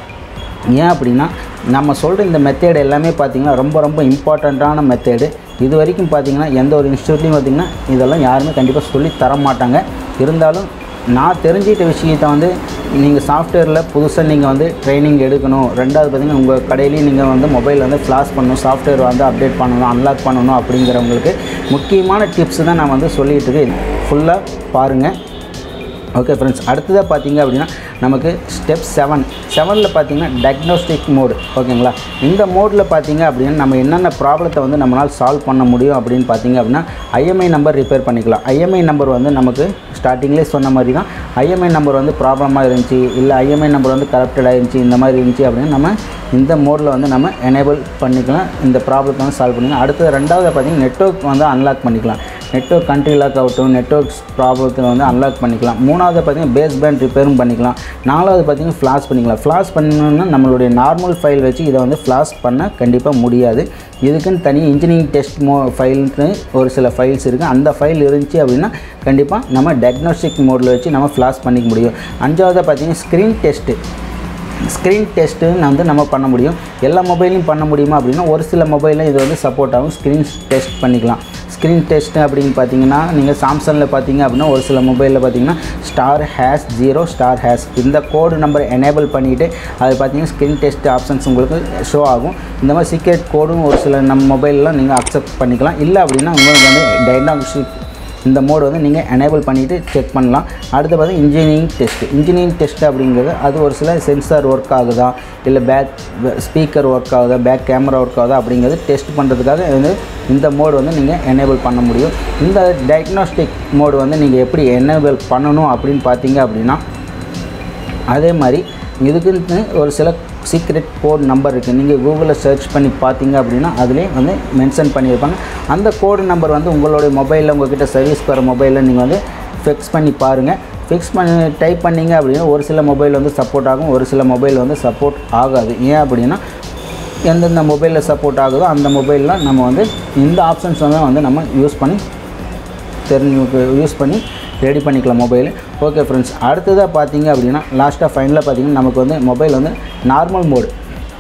ஏன் அப்படின்னா நம்ம சொல்கிற இந்த மெத்தேடு எல்லாமே பார்த்திங்கன்னா ரொம்ப ரொம்ப இம்பார்ட்டண்ட்டான மெத்தேடு. இது வரைக்கும் பார்த்திங்கன்னா எந்த ஒரு இன்ஸ்டியூட்லையும் பார்த்திங்கன்னா இதெல்லாம் யாருமே கண்டிப்பாக சொல்லி தர மாட்டாங்க. இருந்தாலும் நான் தெரிஞ்சிட்ட விஷயத்தை வந்து நீங்கள் சாஃப்ட்வேரில் புதுசாக நீங்கள் வந்து ட்ரைனிங் எடுக்கணும். ரெண்டாவது பார்த்திங்கன்னா உங்கள் கடையிலையும் நீங்கள் வந்து மொபைல் வந்து ஃப்ளாஷ் பண்ணணும், சாஃப்ட்வேர் வந்து அப்டேட் பண்ணணும், அன்லாக் பண்ணணும் அப்படிங்கிறவங்களுக்கு முக்கியமான டிப்ஸ் தான் நான் வந்து சொல்லிகிட்டு இருக்கேன். ஃபுல்லாக பாருங்கள். ஓகே ஃப்ரெண்ட்ஸ், அடுத்ததாக பார்த்தீங்க அப்படின்னா நமக்கு ஸ்டெப் செவன் செவனில் பார்த்தீங்கன்னா டயக்னோஸ்டிக் மோடு. ஓகேங்களா. இந்த மோடில் பார்த்தீங்க அப்படின்னா நம்ம என்னென்ன ப்ராப்ளத்தை வந்து நம்மளால் சால்வ் பண்ண முடியும் அப்படின்னு பார்த்தீங்க அப்படின்னா ஐஎம்ஐ நம்பர் ரிப்பேர் பண்ணிக்கலாம். ஐஎம்ஐ நம்பர் வந்து நமக்கு ஸ்டார்டிங்லேயே சொன்ன மாதிரி தான் ஐஎம்ஐ நம்பர் வந்து ப்ராப்ளமாக இருந்துச்சு, இல்லை ஐஎம்ஐ நம்பர் வந்து கரப்டட் ஆகிருந்துச்சி, இந்த மாதிரி இருந்துச்சு அப்படின்னு நம்ம இந்த மோடில் வந்து நம்ம எனேபிள் பண்ணிக்கலாம். இந்த ப்ராப்ளத்தை வந்து சால்வ் பண்ணிக்கலாம். அடுத்தது ரெண்டாவது பார்த்தீங்கன்னா நெட்வொர்க் வந்து அன்லாக் பண்ணிக்கலாம். நெட்வொர்க் கண்ட்ரி லாக் ஆகட்டும், நெட்வொர்க்ஸ் ப்ராப்ளத்தில் வந்து அன்லாக் பண்ணிக்கலாம். மூணாவது பார்த்திங்கன்னா பேஸ் பேண்ட் ரிப்பேரும் பண்ணிக்கலாம். நாலாவது பார்த்திங்கன்னா ஃப்ளாஷ் பண்ணிக்கலாம். ஃப்ளாஷ் பண்ணணுன்னா நம்மளுடைய நார்மல் ஃபைல் வச்சு இதை வந்து ஃப்ளாஷ் பண்ண கண்டிப்பாக முடியாது. இதுக்குன்னு தனி இன்ஜினியரிங் டெஸ்ட் மோ ஃபைல்னு ஒரு சில ஃபைல்ஸ் இருக்குது. அந்த ஃபைல் இருந்துச்சு அப்படின்னா கண்டிப்பாக நம்ம டயக்னோஸ்டிக் மோடில் வச்சு நம்ம ஃப்ளாஷ் பண்ணிக்க முடியும். அஞ்சாவது பார்த்திங்கன்னா ஸ்க்ரீன் டெஸ்ட்டு ஸ்க்ரீன் டெஸ்ட்டுன்னு வந்து நம்ம பண்ண முடியும். எல்லா மொபைலையும் பண்ண முடியுமா அப்படின்னா ஒரு சில மொபைலில் இது வந்து சப்போர்ட் ஆகும். ஸ்க்ரீன் டெஸ்ட் பண்ணிக்கலாம். ஸ்க்ரீன் டெஸ்ட் அப்படின்னு பார்த்தீங்கன்னா நீங்கள் சாம்சங்கில் பார்த்தீங்க அப்படின்னா ஒரு சில மொபைலில் பார்த்தீங்கன்னா star hash zero star hash இந்த கோடு நம்பர் எனேபிள் பண்ணிவிட்டு அது பார்த்தீங்கன்னா ஸ்க்ரீன் டெஸ்ட் ஆப்ஷன்ஸ் உங்களுக்கு ஷோ ஆகும். இந்த மாதிரி சீக்ரெட் கோடும் ஒரு சில நம்ம மொபைலில் நீங்கள் அக்செப்ட் பண்ணிக்கலாம். இல்லை அப்படின்னா உங்களுக்கு வந்து டயக்னாஸ்டிக் இந்த மோடு வந்து நீங்கள் எனேபிள் பண்ணிவிட்டு செக் பண்ணலாம். அடுத்து பார்த்தா இன்ஜினியரிங் டெஸ்ட். இன்ஜினியரிங் டெஸ்ட் அப்படிங்கிறது அது ஒரு சில சென்சார் ஒர்க் ஆகுதா இல்லை பேக் ஸ்பீக்கர் ஒர்க் ஆகுதா பேக் கேமரா ஒர்க் ஆகுதா அப்படிங்கிறது டெஸ்ட் பண்ணுறதுக்காக வந்து இந்த மோடு வந்து நீங்கள் எனேபிள் பண்ண முடியும். இந்த டயக்னாஸ்டிக் மோடு வந்து நீங்கள் எப்படி எனேபிள் பண்ணணும் அப்படின்னு பார்த்தீங்க அப்படின்னா அதே மாதிரி இதுக்குன்னு ஒரு சில சீக்ரெட் கோட் நம்பர் இருக்குது. நீங்கள் கூகுளில் சர்ச் பண்ணி பார்த்தீங்க அப்படின்னா அதிலே வந்து மென்ஷன் பண்ணியிருப்பாங்க. அந்த கோடு நம்பர் வந்து உங்களுடைய மொபைலில் உங்கள்கிட்ட சர்வீஸ் வர மொபைலில் நீங்கள் வந்து ஃபிக்ஸ் பண்ணி பாருங்கள். ஃபிக்ஸ் பண்ணி டைப் பண்ணிங்க அப்படின்னா ஒரு சில மொபைல் வந்து சப்போர்ட் ஆகும், ஒரு சில மொபைல் வந்து சப்போர்ட் ஆகாது. ஏன் அப்படின்னா எந்தெந்த மொபைலில் சப்போர்ட் ஆகுதோ அந்த மொபைலில் நம்ம வந்து இந்த ஆப்ஷன்ஸ் வந்து வந்து நம்ம யூஸ் பண்ணி தெரிஞ்சு யூஸ் பண்ணி ரெடி பண்ணிக்கலாம் மொபைல். ஓகே ஃப்ரெண்ட்ஸ், அடுத்ததாக பார்த்தீங்க அப்படின்னா லாஸ்ட்டாக ஃபைனலாக பார்த்தீங்கன்னா நமக்கு வந்து மொபைல் வந்து நார்மல் மோடு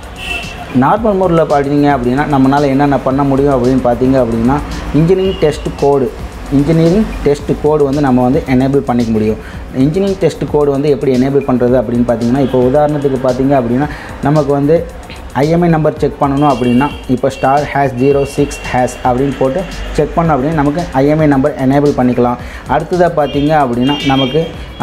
நார்மல் மோடில் பார்த்தீங்க அப்படின்னா நம்மளால் என்னென்ன பண்ண முடியும் அப்படின்னு பார்த்தீங்க அப்படின்னா engineering test code engineering test code வந்து நம்ம வந்து எனேபிள் பண்ணிக்க முடியும். இன்ஜினியரிங் டெஸ்ட் கோடு வந்து எப்படி எனேபிள் பண்ணுறது அப்படின்னு பார்த்தீங்கன்னா இப்போ உதாரணத்துக்கு பார்த்தீங்க அப்படின்னா நமக்கு வந்து I M E I number check பண்ணணும் அப்படின்னா இப்போ star hash zero six hash அப்படின்னு போட்டு செக் பண்ணோம் அப்படின்னா நமக்கு I M E I number enable பண்ணிக்கலாம். அடுத்ததாக பார்த்தீங்க அப்படின்னா நமக்கு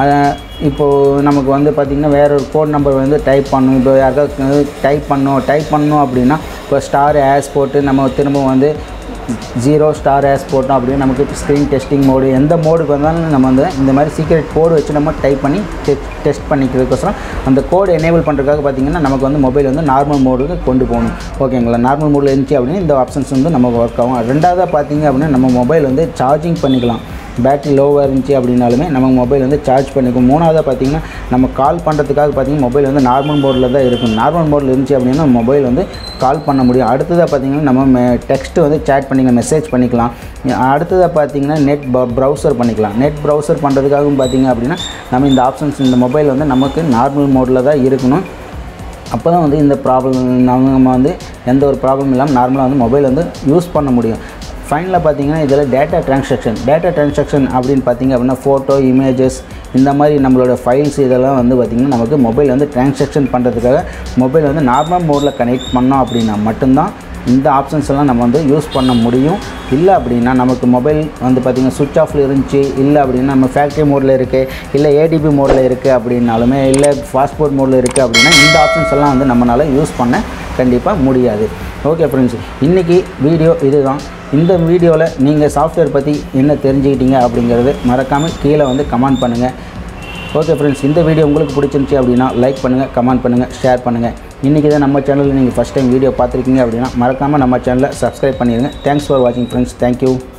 இப்போது நமக்கு வந்து பார்த்திங்கன்னா வேறு ஒரு கோட் நம்பர் வந்து டைப் பண்ணணும். இப்போ யாருக்காவது டைப் பண்ணணும் டைப் பண்ணணும் அப்படின்னா இப்போ ஸ்டார் ஹேஷ் போட்டு நம்ம திரும்ப வந்து ஜீரோ ஸ்டார் ஹேஷ் போட்டோம் அப்படின்னா நமக்கு ஸ்க்ரீன் டெஸ்டிங் மோடு எந்த மோடுக்கு வந்தாலும் நம்ம வந்து இந்த மாதிரி சீக்ரெட் கோடு வச்சு நம்ம டைப் பண்ணி டெஸ்ட் பண்ணிக்கிறதுக்கோசரம் அந்த கோடு எனேபிள் பண்ணுறதுக்காக பார்த்திங்கன்னா நமக்கு வந்து மொபைல் வந்து நார்மல் மோடுக்கு கொண்டு போகணும். ஓகேங்களா, நார்மல் மோடில் இருந்துச்சு அப்படின்னா இந்த ஆப்ஷன்ஸ் வந்து நமக்கு ஒர்க் ஆகும். ரெண்டாவதாக பார்த்திங்க அப்படின்னா நம்ம மொபைல் வந்து சார்ஜிங் பண்ணிக்கலாம். பேட்டரி லோவாக இருந்துச்சு அப்படின்னாலுமே நம்ம மொபைல் வந்து சார்ஜ் பண்ணிக்கும். மூணாவதாக பார்த்திங்கன்னா நம்ம கால் பண்ணுறதுக்காக பார்த்திங்கன்னா மொபைல் வந்து நார்மல் மோடில் தான் இருக்கும். நார்மல் மோடில் இருந்துச்சு அப்படின்னா மொபைல் வந்து கால் பண்ண முடியும். அடுத்ததாக பார்த்திங்கன்னா நம்ம டெக்ஸ்ட் வந்து சேட் பண்ணிக்கலாம், மெசேஜ் பண்ணிக்கலாம். அடுத்ததாக பார்த்திங்கன்னா நெட் ப்ரௌசர் பண்ணிக்கலாம். நெட் ப்ரௌசர் பண்ணுறதுக்காகவும் பார்த்திங்க அப்படின்னா நம்ம இந்த ஆப்ஷன்ஸ் இந்த மொபைல் வந்து நமக்கு நார்மல் மோடில் தான் இருக்கணும். அப்போ தான் வந்து இந்த ப்ராப்ளம் நம்ம வந்து எந்த ஒரு ப்ராப்ளம் இல்லாமல் நார்மலாக வந்து மொபைல் வந்து யூஸ் பண்ண முடியும். ஃபைனலாக பார்த்தீங்கன்னா இதில் டேட்டா ட்ரான்சாக்ஷன் டேட்டா ட்ரான்சாக்ஷன் அப்படின்னு பார்த்திங்க அப்படின்னா ஃபோட்டோ இமேஜஸ் இந்த மாதிரி நம்மளோட ஃபைல்ஸ் இதெல்லாம் வந்து பார்த்திங்கன்னா நமக்கு மொபைல் வந்து ட்ரான்சாக்ஷன் பண்ணுறதுக்காக மொபைல் வந்து நார்மல் மோடில் கனெக்ட் பண்ணோம் அப்படின்னா மட்டும்தான் இந்த ஆப்ஷன்ஸ் எல்லாம் நம்ம வந்து யூஸ் பண்ண முடியும். இல்லை அப்படின்னா நமக்கு மொபைல் வந்து பார்த்திங்கன்னா சுவிட்ச் ஆஃபில் இருந்துச்சு இல்லை அப்படின்னா நம்ம ஃபேக்ட்ரி மோடில் இருக்குது இல்லை A D B மோடில் இருக்குது அப்படின்னாலுமே இல்லை ஃபாஸ்ட்போர்ட் மோடில் இருக்குது அப்படின்னா இந்த ஆப்ஷன்ஸ் எல்லாம் வந்து நம்மளால் யூஸ் பண்ண கண்டிப்பாக முடியாது. ஓகே ஃப்ரெண்ட்ஸ், இன்றைக்கி வீடியோ இதுதான். இந்த வீடியோவில் நீங்கள் சாஃப்ட்வேர் பற்றி என்ன தெரிஞ்சுக்கிட்டீங்க அப்படிங்கிறது மறக்காமல் கீழே வந்து கமெண்ட் பண்ணுங்கள். ஓகே ஃப்ரெண்ட்ஸ், இந்த வீடியோ உங்களுக்கு பிடிச்சிருந்துச்சி அப்படின்னா லைக் பண்ணுங்கள், கமெண்ட் பண்ணுங்கள், ஷேர் பண்ணுங்கள். இன்றைக்கி தான் நம்ம சேனலில் நீங்கள் ஃபஸ்ட் டைம் வீடியோ பார்த்துருக்கீங்க அப்படின்னா மறக்காமல் நம்ம சேனலை சப்ஸ்கிரைப் பண்ணிடுங்க. தேங்க்ஸ் ஃபார் வாட்சிங் ஃப்ரெண்ட்ஸ். தேங்க்யூ.